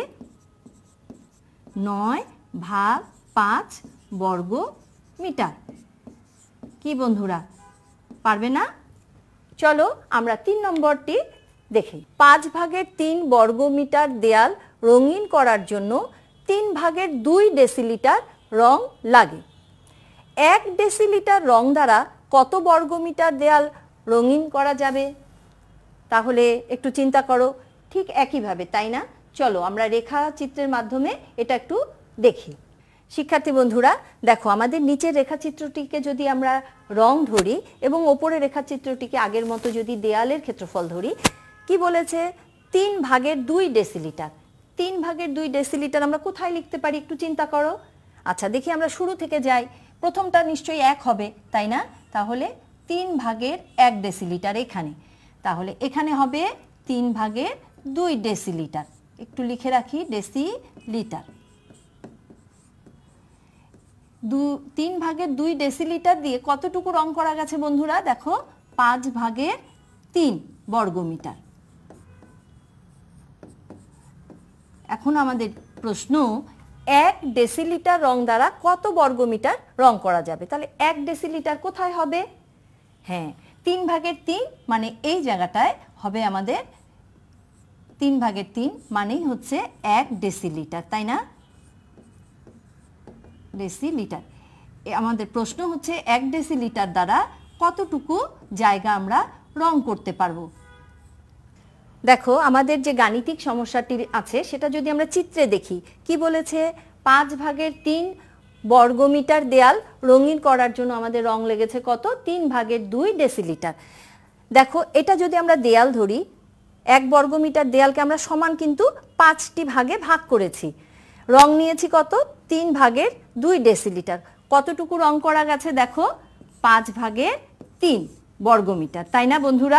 9/5 বর্গ মিটার। কি বন্ধুরা, পারবে না? চলো আমরা 3 নম্বরটি দেখি। 5/3 বর্গমিটার দেয়াল রঙিন করার জন্য 3/2 ডেসিলিটার রং লাগে। 1 ডেসিলিটার রং দ্বারা কত বর্গমিটার দেয়াল রঙিন করা যাবে? তাহলে একটু চিন্তা করো, ঠিক একইভাবে, তাই না? চলো আমরা রেখা চিত্রের মাধ্যমে এটা একটু দেখি। শিক্ষার্থী বন্ধুরা দেখো, আমাদের নিচের রেখাচিত্রটিকে যদি আমরা রং ধরি এবং ওপরের রেখাচিত্রটিকে আগের মতো যদি দেয়ালের ক্ষেত্রফল ধরি, কি বলেছে? 3/2 ডেসিলিটার। 3/2 ডেসিলিটার আমরা কোথায় লিখতে পারি একটু চিন্তা করো। আচ্ছা দেখি, আমরা শুরু থেকে যাই। প্রথমটা নিশ্চয়ই 1 হবে, তাই না? তাহলে 3/1 ডেসিলিটার এখানে, তাহলে এখানে হবে 3/2 ডেসিলিটার। একটু লিখে রাখি, ডেসিলিটার। 3/2 ডেসিলিটার দিয়ে কতটুকু রং করা গেছে বন্ধুরা? দেখো 5/3 বর্গমিটার। এখন আমাদের প্রশ্ন, 1 ডেসিলিটার রং দ্বারা কত বর্গমিটার রং করা যাবে? তাহলে 1 ডেসিলিটার কোথায় হবে? হ্যাঁ, 3/3 মানে এই জায়গাটায় হবে আমাদের 3/3 মানেই হচ্ছে 1 ডেসিলিটার, তাই না? ডেসিলিটার। আমাদের প্রশ্ন হচ্ছে 1 ডেসিলিটার দ্বারা কতটুকু জায়গা আমরা রং করতে পারবো। দেখো আমাদের যে গাণিতিক সমস্যাটি আছে সেটা যদি আমরা চিত্রে দেখি, কি বলেছে? 5/3 বর্গমিটার দেয়াল রঙিন করার জন্য আমাদের রং লেগেছে কত? 3/2 ডেসিলিটার। দেখো এটা যদি আমরা দেয়াল ধরি, 1 বর্গমিটার দেয়ালকে আমরা সমান কিন্তু 5টি ভাগে ভাগ করেছি। রং নিয়েছি কত? 3/2 ডেসিলিটার। কতটুকু রং করা গেছে দেখো? 5/3 বর্গমিটার, তাই না বন্ধুরা?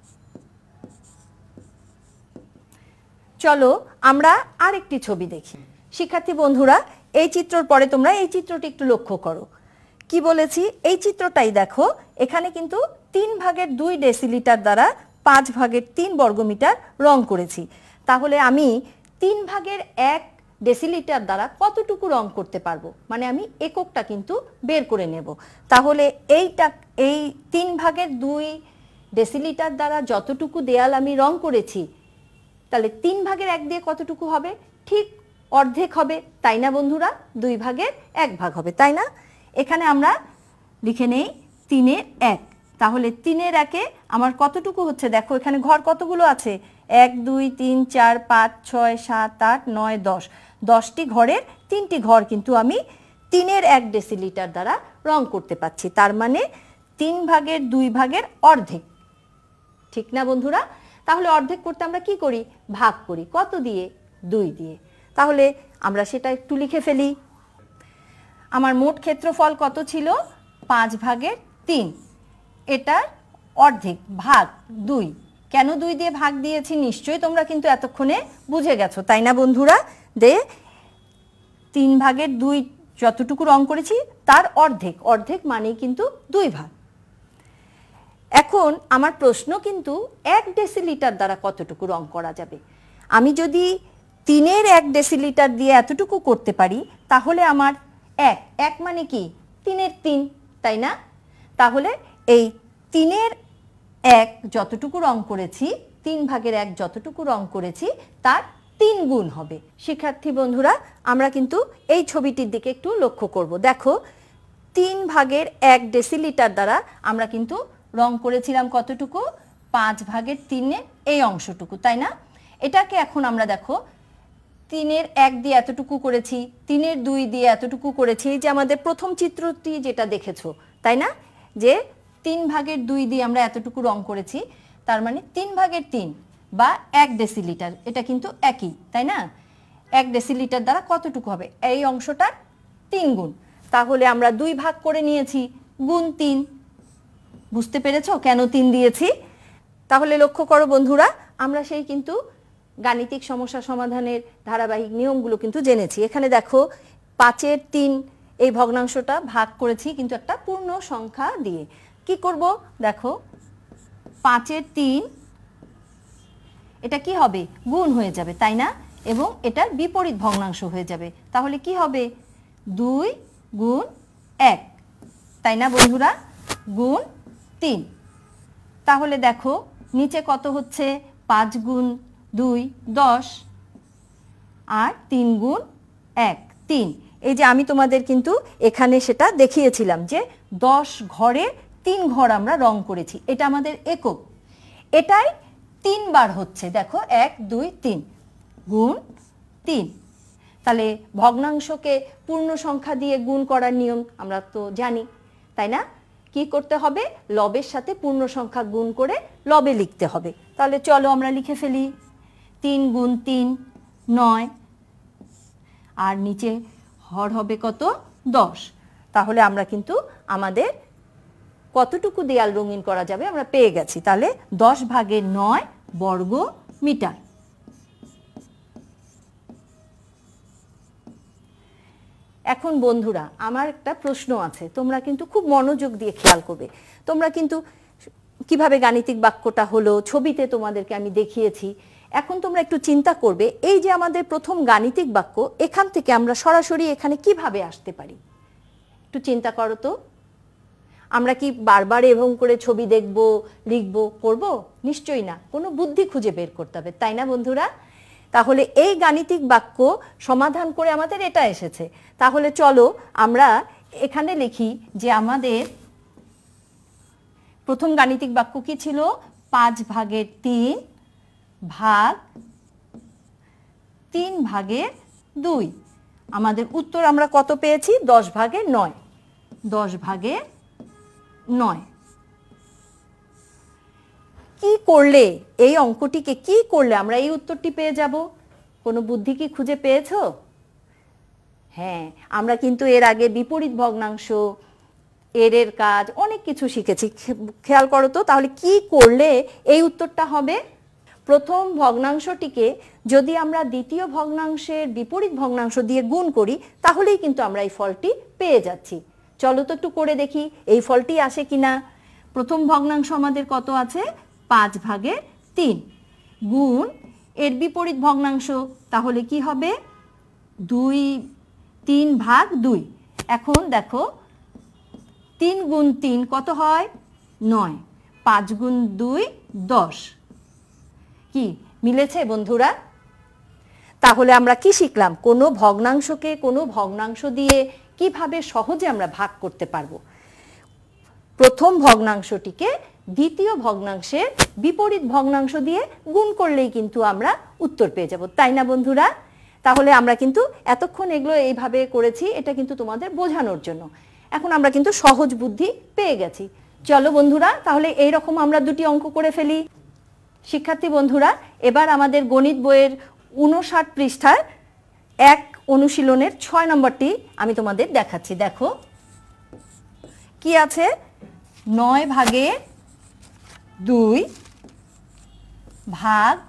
চলো আমরা আরেকটি ছবি দেখি। শিক্ষার্থী বন্ধুরা এই চিত্রর পরে তোমরা এই চিত্রটি একটু লক্ষ্য করো। কি বলেছি? এই চিত্রটাই দেখো, এখানে কিন্তু 3/2 ডেসিলিটার দ্বারা 5/3 বর্গমিটার রং করেছি। তাহলে আমি 3/1 ডেসিলিটার দ্বারা কতটুকু রং করতে পারবো, মানে আমি এককটা কিন্তু বের করে নেব। তাহলে এই 3/2 ডেসিলিটার দ্বারা যতটুকু দেয়াল আমি রং করেছি, তাহলে 3/1 দিয়ে কতটুকু হবে? ঠিক অর্ধেক হবে, তাই না বন্ধুরা? 2/1 হবে, তাই না? এখানে আমরা লিখে নেই 3/1। তাহলে 3/1 আমার কতটুকু হচ্ছে? দেখো এখানে ঘর কতগুলো আছে? 1 2 3 4 5 6 7 8 9 10। 10টি ঘরের 3টি ঘর কিন্তু আমি 3/1 ডেসিলিটার দ্বারা রং করতে পারছি। তার মানে 3/2 অর্ধেক, ঠিক না বন্ধুরা? তাহলে অর্ধেক করতে আমরা কি করি? ভাগ করি। কত দিয়ে? 2 দিয়ে। তাহলে আমরা সেটা একটু লিখে ফেলি। আমার মোট ক্ষেত্রফল কত ছিল? 5/3। এটার অর্ধেক ভাগ 2। কেন 2 দিয়ে ভাগ দিয়েছি নিশ্চয়ই তোমরা কিন্তু এতক্ষণে বুঝে গেছো, তাই না বন্ধুরা? 3/2 যতটুকু রং করেছি তার অর্ধেক, অর্ধেক মানেই কিন্তু 2 ভাগ। এখন আমার প্রশ্ন কিন্তু 1 ডেসিলিটার দ্বারা কতটুকু রং করা যাবে। আমি যদি 3/1 ডেসিলিটার দিয়ে এতটুকু করতে পারি, তাহলে আমার 1 মানে কি? 3/3, তাই না? তাহলে এই 3/1 যতটুকু রং করেছি, 3/1 যতটুকু রং করেছি তার 3 গুণ হবে। শিক্ষার্থী বন্ধুরা, আমরা কিন্তু এই ছবিটির দিকে একটু লক্ষ্য করব। দেখো 3 ভাগের 1 ডেসিলিটার দ্বারা আমরা কিন্তু রং করেছিলাম কতটুকু, 5 ভাগের 3 এই অংশটুকু, তাই না? এটাকে এখন আমরা দেখো 3-এর 1 দিয়ে এতটুকু করেছি, 3-এর 2 দিয়ে এতটুকু করেছি, এই যে আমাদের প্রথম চিত্রটি যেটা দেখেছো, তাই না, যে 3 ভাগের 2 দিয়ে আমরা এতটুকু রং করেছি, তার মানে 3 ভাগের 3 বা 1 ডেসিলিটার, এটা কিন্তু একই, তাই না? 1 ডেসিলিটার দ্বারা কতটুকু হবে, এই অংশটার 3 গুণ। তাহলে আমরা 2 ভাগ করে নিয়েছি, গুণ 3। বুঝতে পেরেছো কেন 3 দিয়েছি? তাহলে লক্ষ্য করো বন্ধুরা, আমরা সেই কিন্তু গাণিতিক সমস্যা সমাধানের ধারাবাহিক নিয়মগুলো কিন্তু জেনেছি। এখানে দেখো 5-এর 3 এই ভগ্নাংশটা ভাগ করেছি কিন্তু একটা পূর্ণ সংখ্যা দিয়ে। কি করব দেখো, 5-এর 3 এটা কি হবে, গুণ হয়ে যাবে, তাই না? এবং এটার বিপরীত ভগ্নাংশ হয়ে যাবে। তাহলে কি হবে, 2 গুণ 1, তাই না বন্ধুরা, গুণ 3। তাহলে দেখো নিচে কত হচ্ছে, 5 গুণ 2 10 আর 3 গুণ 1 3। এই যে আমি তোমাদের কিন্তু এখানে সেটা দেখিয়েছিলাম যে 10 ঘরে 3 ঘর আমরা রং করেছি, এটা আমাদের একক। এটাই 3 বার হচ্ছে, দেখো 1 2 3 গুণ 3। তাহলে ভগ্নাংশকে পূর্ণ সংখ্যা দিয়ে গুণ করার নিয়ম আমরা তো জানি, তাই না? কি করতে হবে, লবের সাথে পূর্ণ সংখ্যা গুণ করে লবে লিখতে হবে। তাহলে চলো আমরা লিখে ফেলি, 3 গুণ 3 9, আর নিচে হর হবে কত, 10। তাহলে আমরা কিন্তু আমাদের কতটুকু দেয়াল রঙিন করা যাবে আমরা পেয়ে গেছি। তাহলে 10 ভাগের 9 বর্গ মিটার। এখন বন্ধুরা আমার একটা প্রশ্ন আছে, তোমরা কিন্তু খুব মনোযোগ দিয়ে খেয়াল করবে। তোমরা কিন্তু কিভাবে গাণিতিক বাক্যটা হলো ছবিতে তোমাদেরকে আমি দেখিয়েছি। এখন তোমরা একটু চিন্তা করবে, এই যে আমাদের প্রথম গাণিতিক বাক্য, এখান থেকে আমরা সরাসরি এখানে কিভাবে আসতে পারি, একটু চিন্তা করো তো। আমরা কি বারবার এরকম করে ছবি দেখব, লিখব, করব? নিশ্চয়ই না, কোনো বুদ্ধি খুঁজে বের করতে হবে, তাই না বন্ধুরা? তাহলে এই গাণিতিক বাক্য সমাধান করে আমাদের এটা এসেছে। তাহলে চলো আমরা এখানে লিখি যে আমাদের প্রথম গাণিতিক বাক্য কি ছিল, 5 ভাগের 3 ভাগ 3 ভাগের 2। আমাদের উত্তর আমরা কত পেয়েছি, 10 ভাগের 9। 10 ভাগের 9 কি করলে, এই অঙ্কটিকে কি করলে আমরা এই উত্তরটি পেয়ে যাব? কোনো বুদ্ধি কি খুঁজে পেয়েছো? হ্যাঁ, আমরা কিন্তু এর আগে বিপরীত ভগ্নাংশ, এর কাজ অনেক কিছু শিখেছি, খেয়াল করো তো। তাহলে কি করলে এই উত্তরটা হবে? প্রথম ভগ্নাংশটিকে যদি আমরা দ্বিতীয় ভগ্নাংশের বিপরীত ভগ্নাংশ দিয়ে গুণ করি, তাহলেই কিন্তু আমরা এই ফলটি পেয়ে যাচ্ছি। চলো তো একটু করে দেখি এই ফলটি আসে কিনা। প্রথম ভগ্নাংশ আমাদের কত আছে, 5 ভাগের 3 গুণ এর বিপরীত ভগ্নাংশ, তাহলে কি হবে, 3 ভাগ 2। এখন দেখো 3 গুণ 3 কত হয়, 9, 5 গুণ 2 10। কি মিলেছে বন্ধুরা? তাহলে আমরা কি শিখলাম, কোনো ভগ্নাংশকে কোনো ভগ্নাংশ দিয়ে কিভাবে সহজে আমরা ভাগ করতে পারবো। প্রথম ভগ্নাংশটিকে দ্বিতীয় ভগ্নাংশের বিপরীত ভগ্নাংশ দিয়ে গুণ করলেই কিন্তু আমরা উত্তর পেয়ে যাব, তাই না বন্ধুরা? তাহলে আমরা কিন্তু এতক্ষণ এগুলো এইভাবে করেছি, এটা কিন্তু তোমাদের বোঝানোর জন্য। এখন আমরা কিন্তু সহজ বুদ্ধি পেয়ে গেছি। চলো বন্ধুরা, তাহলে এই রকম আমরা 2টি অঙ্ক করে ফেলি। শিক্ষার্থী বন্ধুরা, এবার আমাদের গণিত বইয়ের 59 পৃষ্ঠার 1 অনুশীলনের 6 নম্বরটি আমি তোমাদের দেখাচ্ছি। দেখো কি আছে, 9 ভাগের 2 ভাগ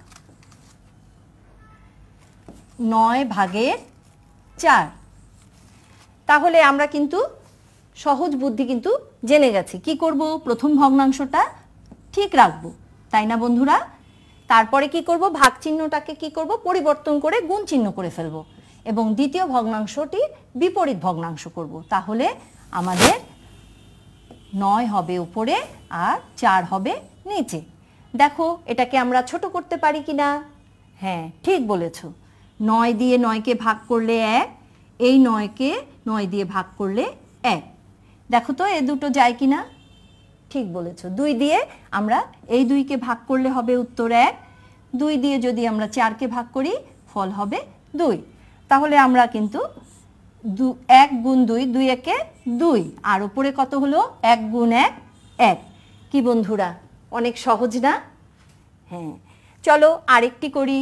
9 ভাগের 4। তাহলে আমরা কিন্তু সহজ বুদ্ধি কিন্তু জেনে গেছি। কি করব, প্রথম ভগ্নাংশটা ঠিক রাখবো, তাই না বন্ধুরা? তারপরে কি করব, ভাগ চিহ্নটাকে কি করব, পরিবর্তন করে গুণ চিহ্ন করে ফেলবো এবং দ্বিতীয় ভগ্নাংশটি বিপরীত ভগ্নাংশ করব। তাহলে আমাদের 9 হবে উপরে আর 4 হবে নিচে। দেখো এটাকে আমরা ছোট করতে পারি কিনা। হ্যাঁ ঠিক বলেছ, 9 দিয়ে 9কে ভাগ করলে 1, এই 9কে 9 দিয়ে ভাগ করলে 1। দেখো তো এ দুটো যায় কিনা। ঠিক বলেছ, 2 দিয়ে আমরা এই 2কে ভাগ করলে হবে উত্তর 1, 2 দিয়ে যদি আমরা 4কে ভাগ করি ফল হবে 2। তাহলে আমরা কিন্তু 1 গুণ 2, 2 একে 2, আর উপরে কত হলো 1 গুণ 1 1। কি বন্ধুরা অনেক সহজ না? হ্যাঁ চলো আরেকটি করি।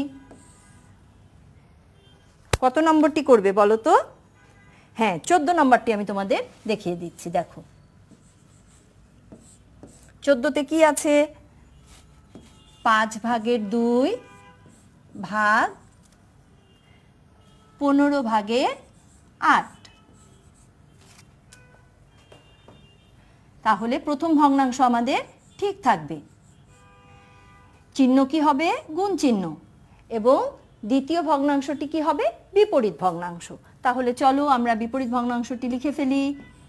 কত নম্বরটি করবে বলো তো? হ্যাঁ 14 নম্বরটি আমি তোমাদের দেখিয়ে দিচ্ছি। দেখো 14তে কি আছে? 5 ভাগের 2 ভাগ 15 ভাগের 8। তাহলে প্রথম ভগ্নাংশ আমাদের ঠিক থাকবে। চিহ্ন কি হবে? গুণ চিহ্ন। এবং দ্বিতীয় ভগ্নাংশটি কি হবে? বিপরীত ভগ্নাংশ। তাহলে চলো আমরা বিপরীত ভগ্নাংশটি লিখে ফেলি।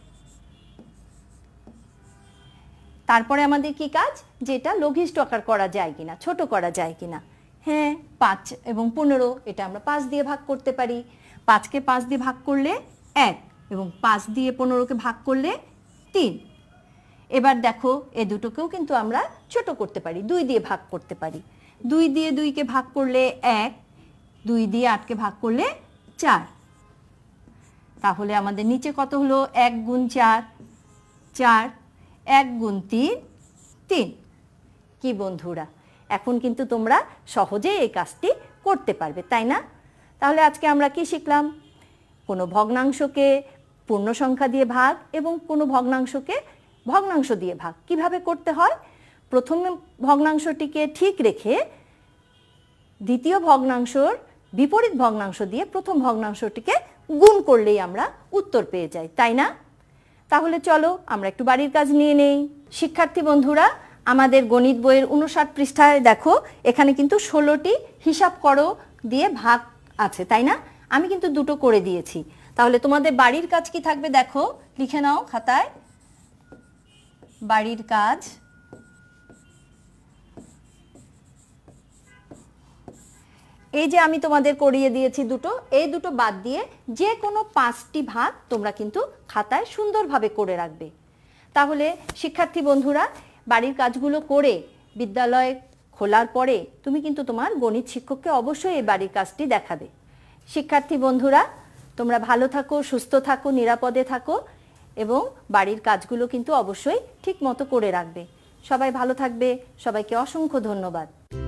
তারপরে আমাদের কি কাজ? যেটা লঘিষ্ঠ আকার করা যায় কিনা, ছোট করা যায় কিনা। হ্যাঁ 5 এবং 15 এটা আমরা 5 দিয়ে ভাগ করতে পারি। 5কে 5 দিয়ে ভাগ করলে 1 এবং 5 দিয়ে 15কে ভাগ করলে 3। এবার দেখো এ দুটোকেও কিন্তু আমরা ছোট করতে পারি, 2 দিয়ে ভাগ করতে পারি। 2 দিয়ে 2কে ভাগ করলে 1, 2 দিয়ে 8কে ভাগ করলে 4। তাহলে আমাদের নিচে কত হলো? 1 গুণ 4 4, 1 গুণ 3 3। কি বন্ধুরা এখন কিন্তু তোমরা সহজেই এই কাজটি করতে পারবে, তাই না? তাহলে আজকে আমরা কি শিখলাম? কোনো ভগ্নাংশকে পূর্ণ সংখ্যা দিয়ে ভাগ এবং কোনো ভগ্নাংশকে ভগ্নাংশ দিয়ে ভাগ কিভাবে করতে হয়। প্রথম ভগ্নাংশটিকে ঠিক রেখে দ্বিতীয় ভগ্নাংশর বিপরীত ভগ্নাংশ দিয়ে প্রথম ভগ্নাংশটিকে গুণ করলেই আমরা উত্তর পেয়ে যাই, তাই না? তাহলে চলো আমরা একটু বাড়ির কাজ নিয়ে নেই। শিক্ষার্থী বন্ধুরা আমাদের গণিত বইয়ের 59 পৃষ্ঠায় দেখো এখানে কিন্তু 16টি হিসাব করো দিয়ে ভাগ আছে, তাই না? আমি কিন্তু দুটো করে দিয়েছি। তাহলে তোমাদের বাড়ির কাজ কি থাকবে দেখো, লিখে নাও খাতায়। বাড়ির কাজ এই যে আমি তোমাদের করিয়ে দিয়েছি দুটো, এই দুটো বাদ দিয়ে যে কোনো 5টি ভাগ তোমরা কিন্তু খাতায় সুন্দরভাবে করে রাখবে। তাহলে শিক্ষার্থী বন্ধুরা বাড়ির কাজগুলো করে বিদ্যালয় খোলার পরে তুমি কিন্তু তোমার গণিত শিক্ষককে অবশ্যই এই বাড়ির কাজটি দেখাবে। শিক্ষার্থী বন্ধুরা তোমরা ভালো থাকো, সুস্থ থাকো, নিরাপদে থাকো এবং বাড়ির কাজগুলো কিন্তু অবশ্যই ঠিক মতো করে রাখবে। সবাই ভালো থাকবে। সবাইকে অসংখ্য ধন্যবাদ।